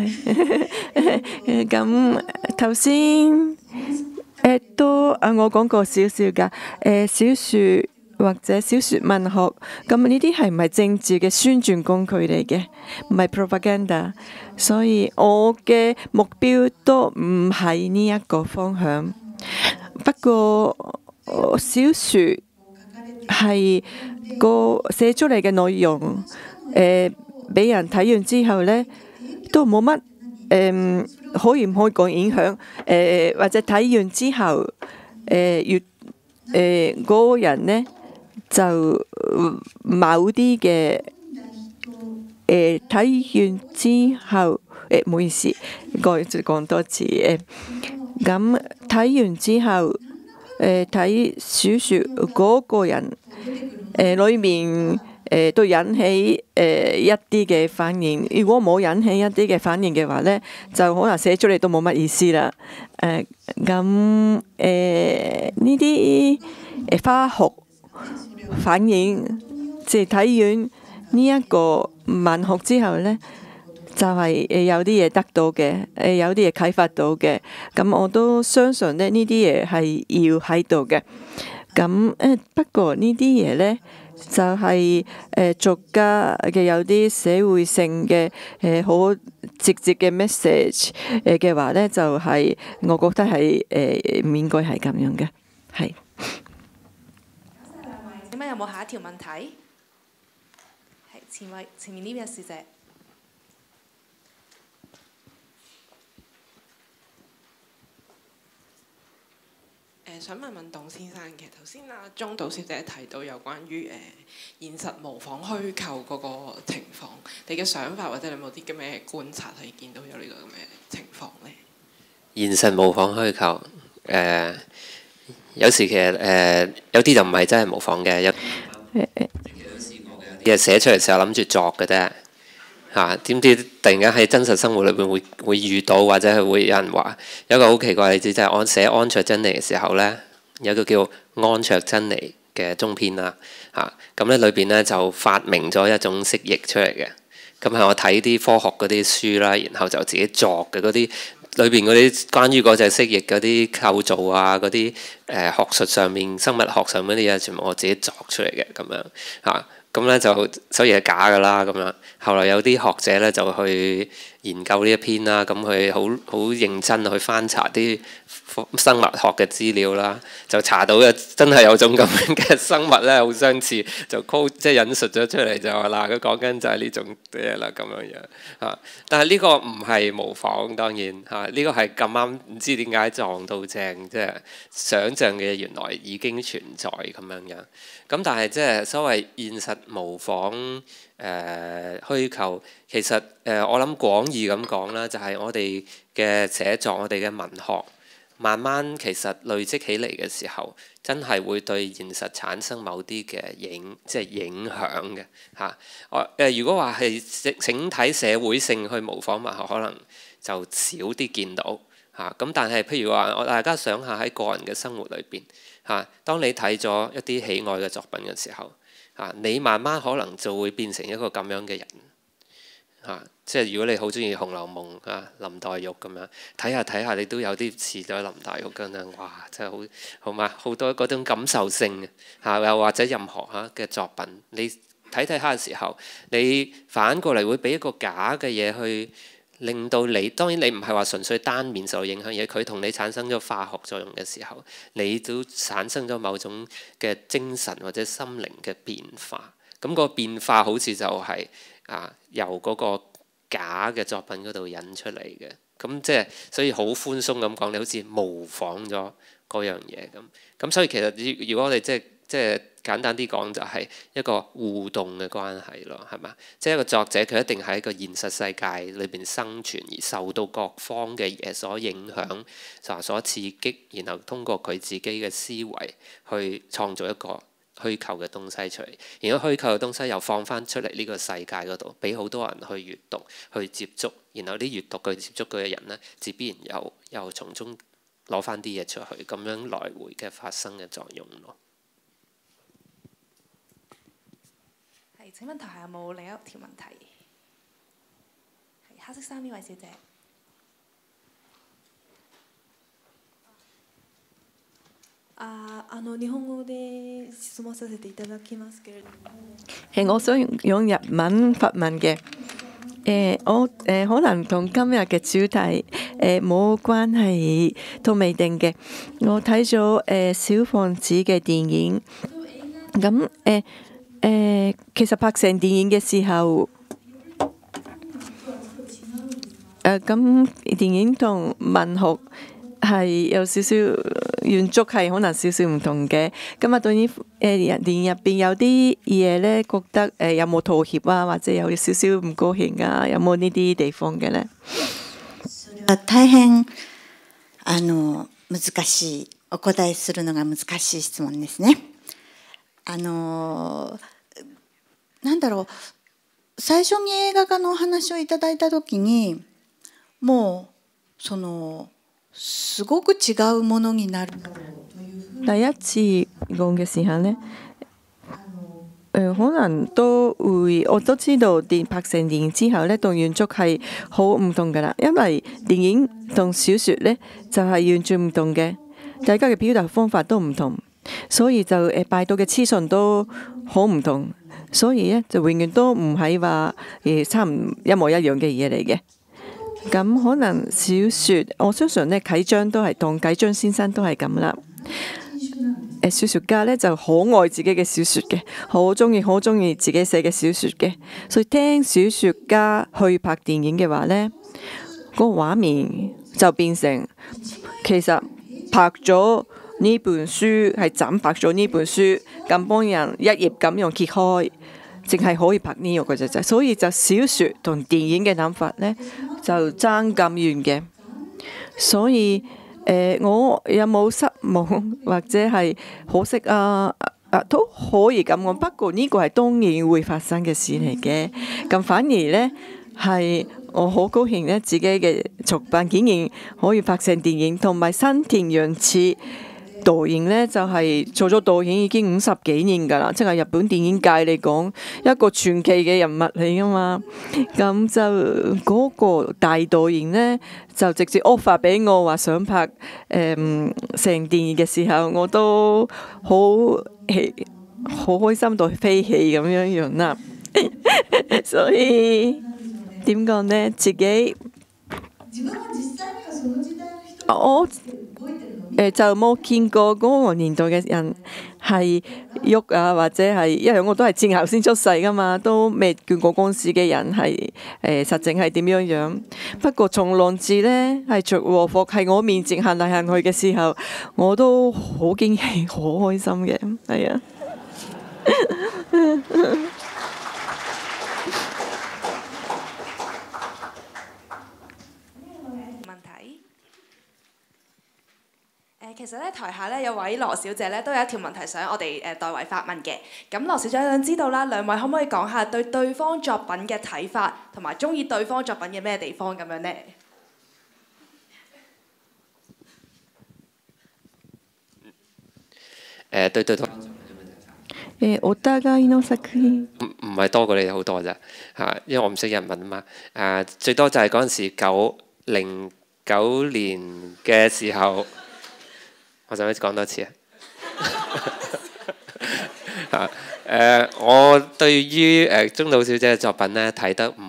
咁頭先誒都啊，我講過少少㗎。誒小説或者小説文學，咁呢啲係唔係政治嘅宣傳工具嚟嘅？唔係 propaganda。所以我嘅目標都唔係呢一個方向。不過小説係個寫出嚟嘅內容，誒俾人睇完之後呢，都冇乜誒可以唔可以講影響？誒或者睇完之後，誒越誒嗰個人呢就某啲嘅。誒睇完之後，誒唔好意思，講講多次誒。咁睇完之後，誒睇小説嗰個人，誒裏面誒都引起誒一啲嘅反應。如果冇引起一啲嘅反應嘅話咧，就可能寫出嚟都冇乜意思啦。誒咁誒呢啲誒化學反應，即係睇完呢一個文學之後呢，就係誒有啲嘢得到嘅，誒有啲嘢啟發到嘅。咁我都相信咧，呢啲嘢係要喺度嘅。咁誒不過呢啲嘢呢，就係誒作家嘅有啲社會性嘅誒好直接嘅 message 誒嘅話呢，就係我覺得係誒唔應該係咁樣嘅。係。 點解有冇下一條問題？前位前面呢位小姐， 誒想問問董先生嘅，頭先阿中島小姐提到有關於誒、呃、現實模仿虛構嗰個情況，你嘅想法或者你有冇啲咁嘅觀察係見到有呢個咁嘅情況呢？ 現實模仿虛構，誒、呃、有時其實誒、呃、有啲就唔係真係模仿嘅，有。啲嘢寫出嚟時候諗住作嘅啫，嚇點知突然間喺真實生活裏邊會會遇到，或者係會有人話有一個好奇怪嘅例子，就係、是、安寫安卓珍妮嘅時候呢，有一個叫安卓珍妮嘅中篇啦，嚇咁咧裏邊呢就發明咗一種蜥蜴出嚟嘅，咁係我睇啲科學嗰啲書啦，然後就自己作嘅嗰啲裏邊嗰啲關於嗰隻蜥蜴嗰啲構造啊，嗰啲誒學術上面生物學上面啲嘢，全部我自己作出嚟嘅咁樣嚇。咁咧就所以係假㗎啦咁樣。後來有啲學者咧就去研究呢一篇啦，咁佢好好認真去翻查啲生物學嘅資料啦，就查到嘅真係有種咁樣嘅生物咧，好相似，就 quote 即係引述咗出嚟就話嗱，佢講緊就係呢種嘢啦咁樣樣嚇。但係呢個唔係模仿，當然嚇，呢個係咁啱唔知點解撞到正，即係想像嘅原來已經存在咁樣樣。咁但係即係所謂現實模仿誒、呃、虛構，其實誒、呃、我諗廣義咁講啦，就係、是、我哋嘅寫作，我哋嘅文學，慢慢其實累積起嚟嘅時候，真係會對現實產生某啲嘅影，即係影響嘅嚇。我、啊、誒、呃、如果話係整體社會性去模仿文學，可能就少啲見到嚇。咁、啊、但係譬如話，我大家想下喺個人嘅生活裏邊。嚇、啊！當你睇咗一啲喜愛嘅作品嘅時候，嚇、啊、你慢慢可能就會變成一個咁樣嘅人，嚇、啊！即係如果你好中意《紅樓夢》啊，林黛玉咁樣睇下睇下，你都有啲似咗林黛玉咁樣，哇！真係好好嘛，好多嗰種感受性嘅嚇，又或者任何嚇嘅作品，你睇睇下嘅時候，你反過嚟會俾一個假嘅嘢去令到你當然你唔係話純粹單面受影響，而係佢同你產生咗化學作用嘅時候，你都產生咗某種嘅精神或者心靈嘅變化。咁、個變化好似就係、是、啊由嗰個假嘅作品嗰度引出嚟嘅。咁即係所以好寬鬆咁講，你好似模仿咗嗰樣嘢咁。咁所以其實如果我哋即係即係簡單啲講，就係一個互動嘅關係咯，係嘛？即係一個作者，佢一定喺一個現實世界裏邊生存，而受到各方嘅嘢所影響，就所刺激，然後通過佢自己嘅思維去創造一個虛構嘅東西出嚟。然後虛構嘅東西又放翻出嚟呢個世界嗰度，俾好多人去閱讀、去接觸。然後啲閱讀佢接觸佢嘅人呢，自必然又又從中攞翻啲嘢出去，咁樣來回嘅發生嘅作用咯。 係，請問台下有冇另一條問題？係黑色衫呢位小姐。 啊、あの日本語で質問させていただきますけれども。 誒，我想用日文發問嘅。誒，我誒可能同今日嘅主題誒冇關係，都未定嘅。我睇咗誒小房子嘅電影，咁誒誒其實拍成電影嘅時候，誒咁電影同文學係有少少原作係可能少少唔同嘅。咁啊，對於誒電影入邊有啲嘢咧，覺得誒有冇妥協啊，或者有少少唔高興啊，有冇呢啲地方嘅咧？ 大変あの難しい、お答えするのが難しい質問ですね。あのなんだろう、最初に映画化のお話をいただいた時に、もうそのすごく違うものになる。 第一次講嘅時候呢，誒可能都會我都知道電拍成電影之後呢，同原作係好唔同噶啦，因為電影同小説呢就係完全唔同嘅，大家嘅表達方法都唔同，所以就誒擺到嘅資訊都好唔同，所以呢就永遠都唔係話誒差唔一模一樣嘅嘢嚟嘅。咁可能小説，我相信呢啟章都係同啟章先生都係咁啦。誒小説家呢就好愛自己嘅小説嘅，好中意好中意自己寫嘅小説嘅，所以聽小説家去拍電影嘅話呢，嗰個畫面就變成其實拍咗呢本書係怎拍咗呢本書，咁幫人一頁咁樣揭開，淨係可以拍呢個嘅啫，所以就小説同電影嘅諗法呢，就爭咁遠嘅，所以誒、呃、我有冇失望或者係可惜啊？啊都可以咁講，不過呢個係當然會發生嘅事嚟嘅。咁反而呢，係我好高興呢，自己嘅作品竟然可以拍成電影，同埋新田洋次導演呢，就係、是、做咗導演已經五十幾年㗎啦，即係日本電影界嚟講一個傳奇嘅人物嚟㗎嘛。咁就嗰、那個大導演呢，就直接 offer 俾我話想拍誒、嗯、成電影嘅時候，我都好喜好開心到飛起咁樣樣啦。所以點講呢？自己我。誒就冇見過嗰個年代嘅人係喐啊，或者係因為我都係戰後先出世噶嘛，都未見過嗰陣時嘅人係誒、呃、實情係點樣樣。不過從浪子呢係着和服喺我面前行嚟行去嘅時候，我都好驚喜、好開心嘅，係啊。 其實咧，台下咧有位羅小姐咧都有一條問題想我哋誒代為發問嘅。咁羅小姐想知道啦，兩位可唔可以講下對對方作品嘅睇法，同埋中意對方作品嘅咩地方咁樣呢？ 誒對對方誒お互いの作品唔唔係多過你哋好多咋嚇，因為我唔識日文啊嘛。誒最多就係嗰陣時九零九年嘅時候。我使唔使講多次啊？啊誒，我對於誒中島小姐嘅作品咧睇得唔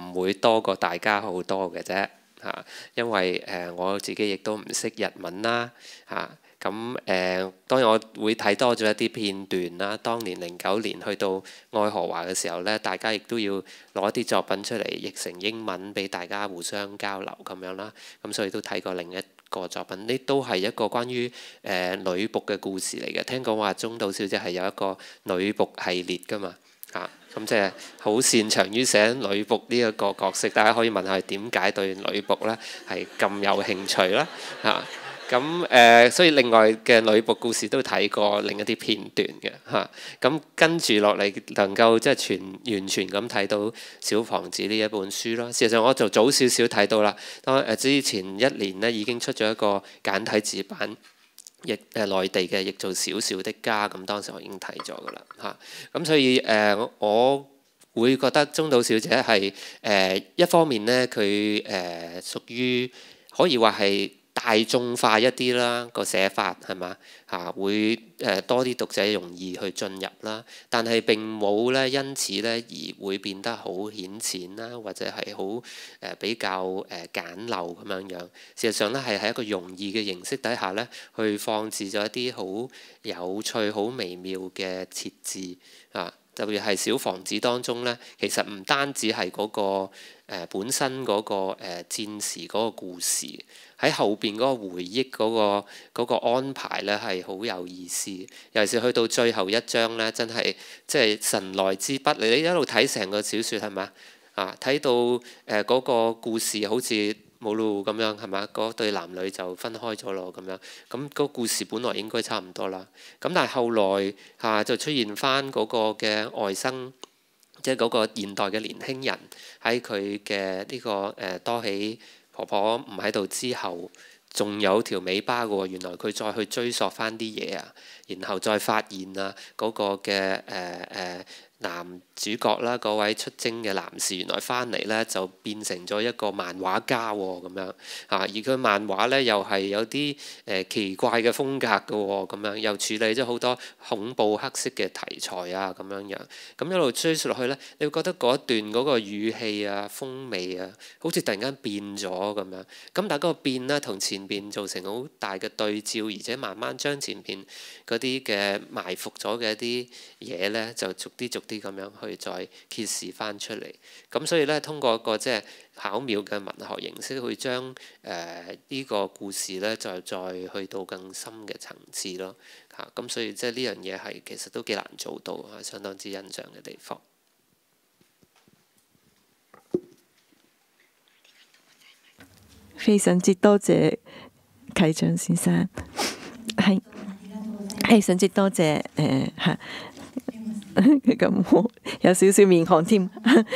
唔會多過大家好多嘅啫嚇，因為誒、呃、我自己亦都唔識日文啦嚇。咁誒、呃、當然我會睇多咗一啲片段啦。當年零九年去到愛荷華嘅時候呢，大家亦都要攞啲作品出嚟譯成英文俾大家互相交流咁樣啦。咁所以都睇過另一個作品，呢都係一個關於誒、呃、女僕嘅故事嚟嘅。聽講話中島小姐係有一個女僕系列㗎嘛嚇，咁即係好擅長於寫女僕呢一個角色。大家可以問下點解對女僕呢係咁有興趣啦嚇。咁誒、呃，所以另外嘅女僕故事都睇過另一啲片段嘅嚇。咁跟住落嚟能夠即係全完全咁睇到《小房子》呢一本書咯。事實上我就早少少睇到啦。當誒之前一年呢已經出咗一個簡體字版，亦誒、呃、內地嘅譯做《小小的家》。咁當時我已經睇咗噶啦嚇。咁所以誒、呃，我會覺得中島小姐係誒、呃、一方面呢，佢誒、呃、屬於可以話係大眾化一啲啦，個寫法係嘛嚇，會誒、呃、多啲讀者容易去進入啦。但係並冇咧因此咧而會變得好顯淺啦，或者係好誒比較誒、呃、簡陋咁樣樣。事實上咧係喺一個容易嘅形式底下咧，去放置咗一啲好有趣、好微妙嘅設置啊。特別係小房子當中咧，其實唔單止係嗰、那個誒、呃、本身嗰、那個誒、呃、戰時嗰個故事。喺後邊嗰個回憶嗰、那個那個安排咧係好有意思，尤其是去到最後一章咧，真係即係神來之筆。你一路睇成個小説係咪啊？睇到誒嗰、呃那個故事好似冇路咁樣係咪？嗰對男女就分開咗咯咁樣。咁、那、嗰個故事本來應該差唔多啦。咁但係後來嚇、啊、就出現翻嗰個嘅外甥，即係嗰個現代嘅年輕人喺佢嘅呢個誒、呃、多喜婆婆唔喺度之後，仲有條尾巴嘅喎。原來佢再去追溯翻啲嘢啊，然後再發現啊嗰個嘅誒誒男主角啦，嗰位出征嘅男士，原來翻嚟咧就變成咗一個漫畫家喎咁樣嚇，而佢漫畫咧又係有啲誒、呃、奇怪嘅風格嘅喎咁樣，又處理咗好多恐怖黑色嘅題材啊咁樣樣，咁一路追溯落去咧，你會覺得嗰一段嗰個語氣啊、風味啊，好似突然間變咗咁樣。咁但係嗰個變咧，同前邊造成好大嘅對照，而且慢慢將前邊嗰啲嘅埋伏咗嘅一啲嘢咧，就逐啲逐啲咁樣去再揭示翻出嚟。咁所以咧，通過一個即係巧妙嘅文學形式，去將誒呢個故事咧，再再去到更深嘅層次咯。嚇，咁所以即係呢樣嘢係其實都幾難做到啊，相當之欣賞嘅地方。 非常之多謝啟章先生，係非常之多謝誒嚇。咁我有少少面紅添。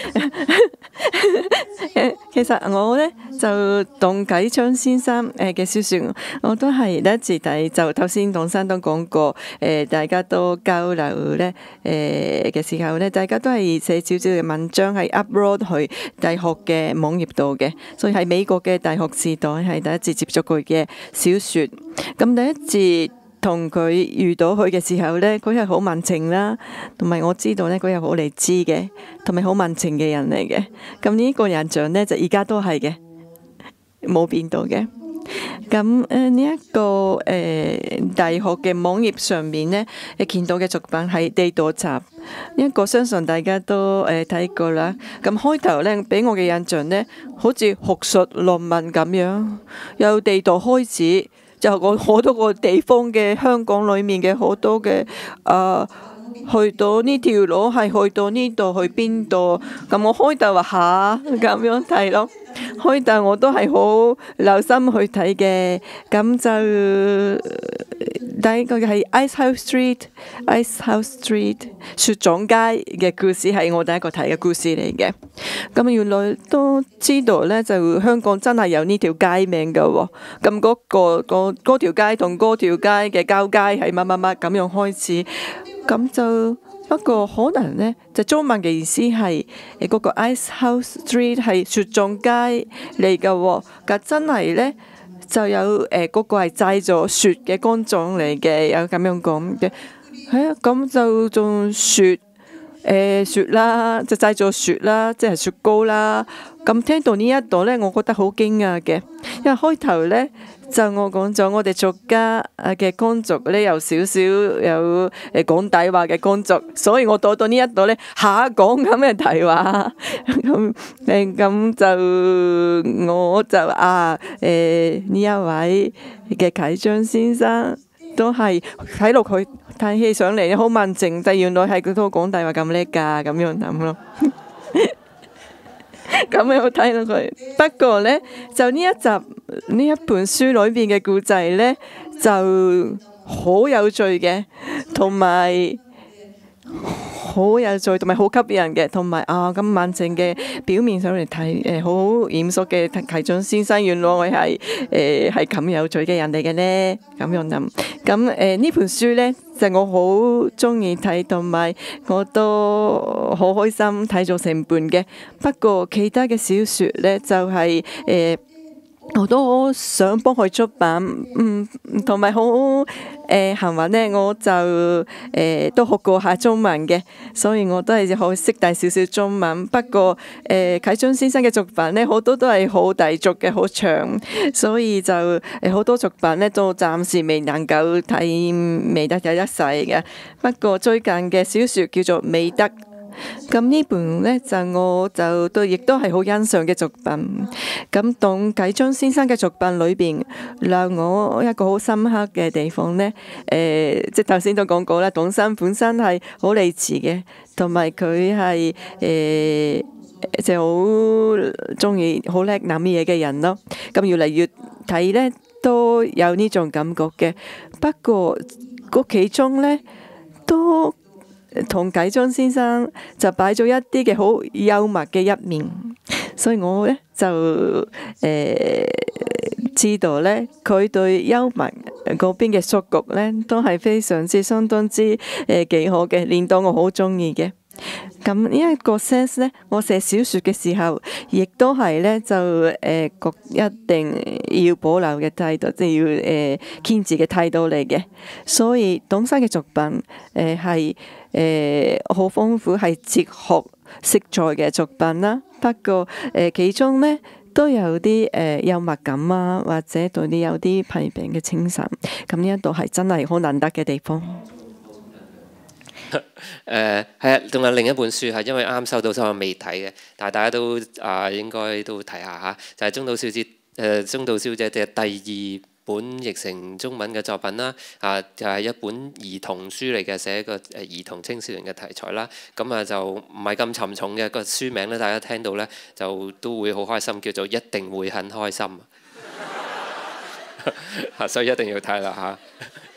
其實我咧就董啟章先生誒嘅小説，我都係第一次睇。就頭先董生都講過，誒大家都交流咧誒嘅時候咧，大家都係寫少少嘅文章係 upload 去大學嘅網頁度嘅，所以喺美國嘅大學時代係第一次接觸佢嘅小説。咁第一次同佢遇到佢嘅時候呢，佢係好文靜啦，同埋我知道呢，佢係好理智嘅，同埋好文靜嘅人嚟嘅。咁呢個印象呢，就而家都係嘅，冇變到嘅。咁誒呢一個誒、呃、大學嘅網頁上面呢，誒見到嘅作品係《地道集》，呢一個相信大家都誒睇過啦。咁開頭呢，俾我嘅印象呢，好似學術論文咁樣，由地道開始。就我好多個地方嘅香港裏面嘅好多嘅啊、呃，去到呢條路係去到呢度去邊度？咁我開頭話下咁樣睇咯，開頭我都係好留心去睇嘅。咁就第一個係 Icehouse Street，Icehouse Street 雪廠街嘅故事係我第一個睇嘅故事嚟嘅。咁原來都知道咧，就香港真係有呢條街名㗎喎。咁嗰個個嗰條街同嗰條街嘅交界係乜乜乜咁樣開始。咁就不過可能咧，就中文嘅意思係誒嗰個 Icehouse Street 係雪廠街嚟㗎喎。咁真係咧。就有誒嗰、呃那個係製咗雪嘅工廠嚟嘅，有咁樣講嘅。係啊，咁就種雪誒雪啦，就製造雪啦，即係雪糕啦。咁聽到呢一度咧，我覺得好驚訝嘅，因為開頭咧就我講咗，我哋作家嘅工作咧有少少有誒講大話嘅工作，所以我到到呢一度咧下講咁嘅大話，咁誒咁就我就啊誒呢一位嘅啟章先生都係睇落去睇起上嚟好文靜，但原來係佢都講大話咁叻㗎，咁樣諗咯。咁樣睇到佢，不過咧就呢一集呢一本書裏邊嘅故仔咧就好有趣嘅，同埋好有趣，同埋好吸引嘅，同埋啊咁文靜嘅表面上嚟睇誒好嚴肅嘅啟章先生，原來我係誒係咁有趣嘅人嚟嘅咧，咁樣諗。咁誒呢本書咧就我好中意睇，同埋我都好開心睇咗成本嘅。不過其他嘅小説咧就係誒。我都好想幫佢出版，嗯，同埋好誒幸運咧，我就誒、呃、都學過下中文嘅，所以我都係好識帶少少中文。不過誒啟章先生嘅作品咧，好多都係好大作嘅，好長，所以就誒好多作品咧都暫時未能夠睇，未得有一世嘅。不過最近嘅小説叫做《美德》。咁呢本呢，就我就都亦都係好欣賞嘅作品。咁董啟章先生嘅作品裏邊，令我一個好深刻嘅地方呢，誒、呃，即係頭先都講過啦，董生本身係好理智嘅，同埋佢係誒就好中意好叻諗嘢嘅人咯。咁越嚟越睇呢，都有呢種感覺嘅。不過個其中呢，都同啟章先生就擺咗一啲嘅好幽默嘅一面，所以我咧就誒、呃、知道咧佢對幽默嗰邊嘅縮局咧都係非常之相當之誒幾好嘅，令到我好中意嘅。咁呢一個 sense 咧，我寫小説嘅時候，亦都係咧就誒覺、呃、一定要保留嘅態度，即係要誒堅持嘅態度嚟嘅。所以董生嘅作品誒係誒好豐富，係哲學色彩嘅作品啦。不過誒、呃、其中咧都有啲誒、呃、幽默感啊，或者對你有啲批評嘅精神。咁呢一度係真係好難得嘅地方。 誒係啊，仲有另一本書係因為啱收到，所以我未睇嘅，但係大家都啊、呃、應該都睇下嚇，就係、是、中島小姐誒中島小姐嘅第二本譯成中文嘅作品啦，啊就係、是、一本兒童書嚟嘅，寫一個誒兒童青少年嘅題材啦。咁啊就唔係咁沉重嘅，個書名咧，大家聽到咧就都會好開心，叫做一定會很開心。所以一定要睇啦嚇。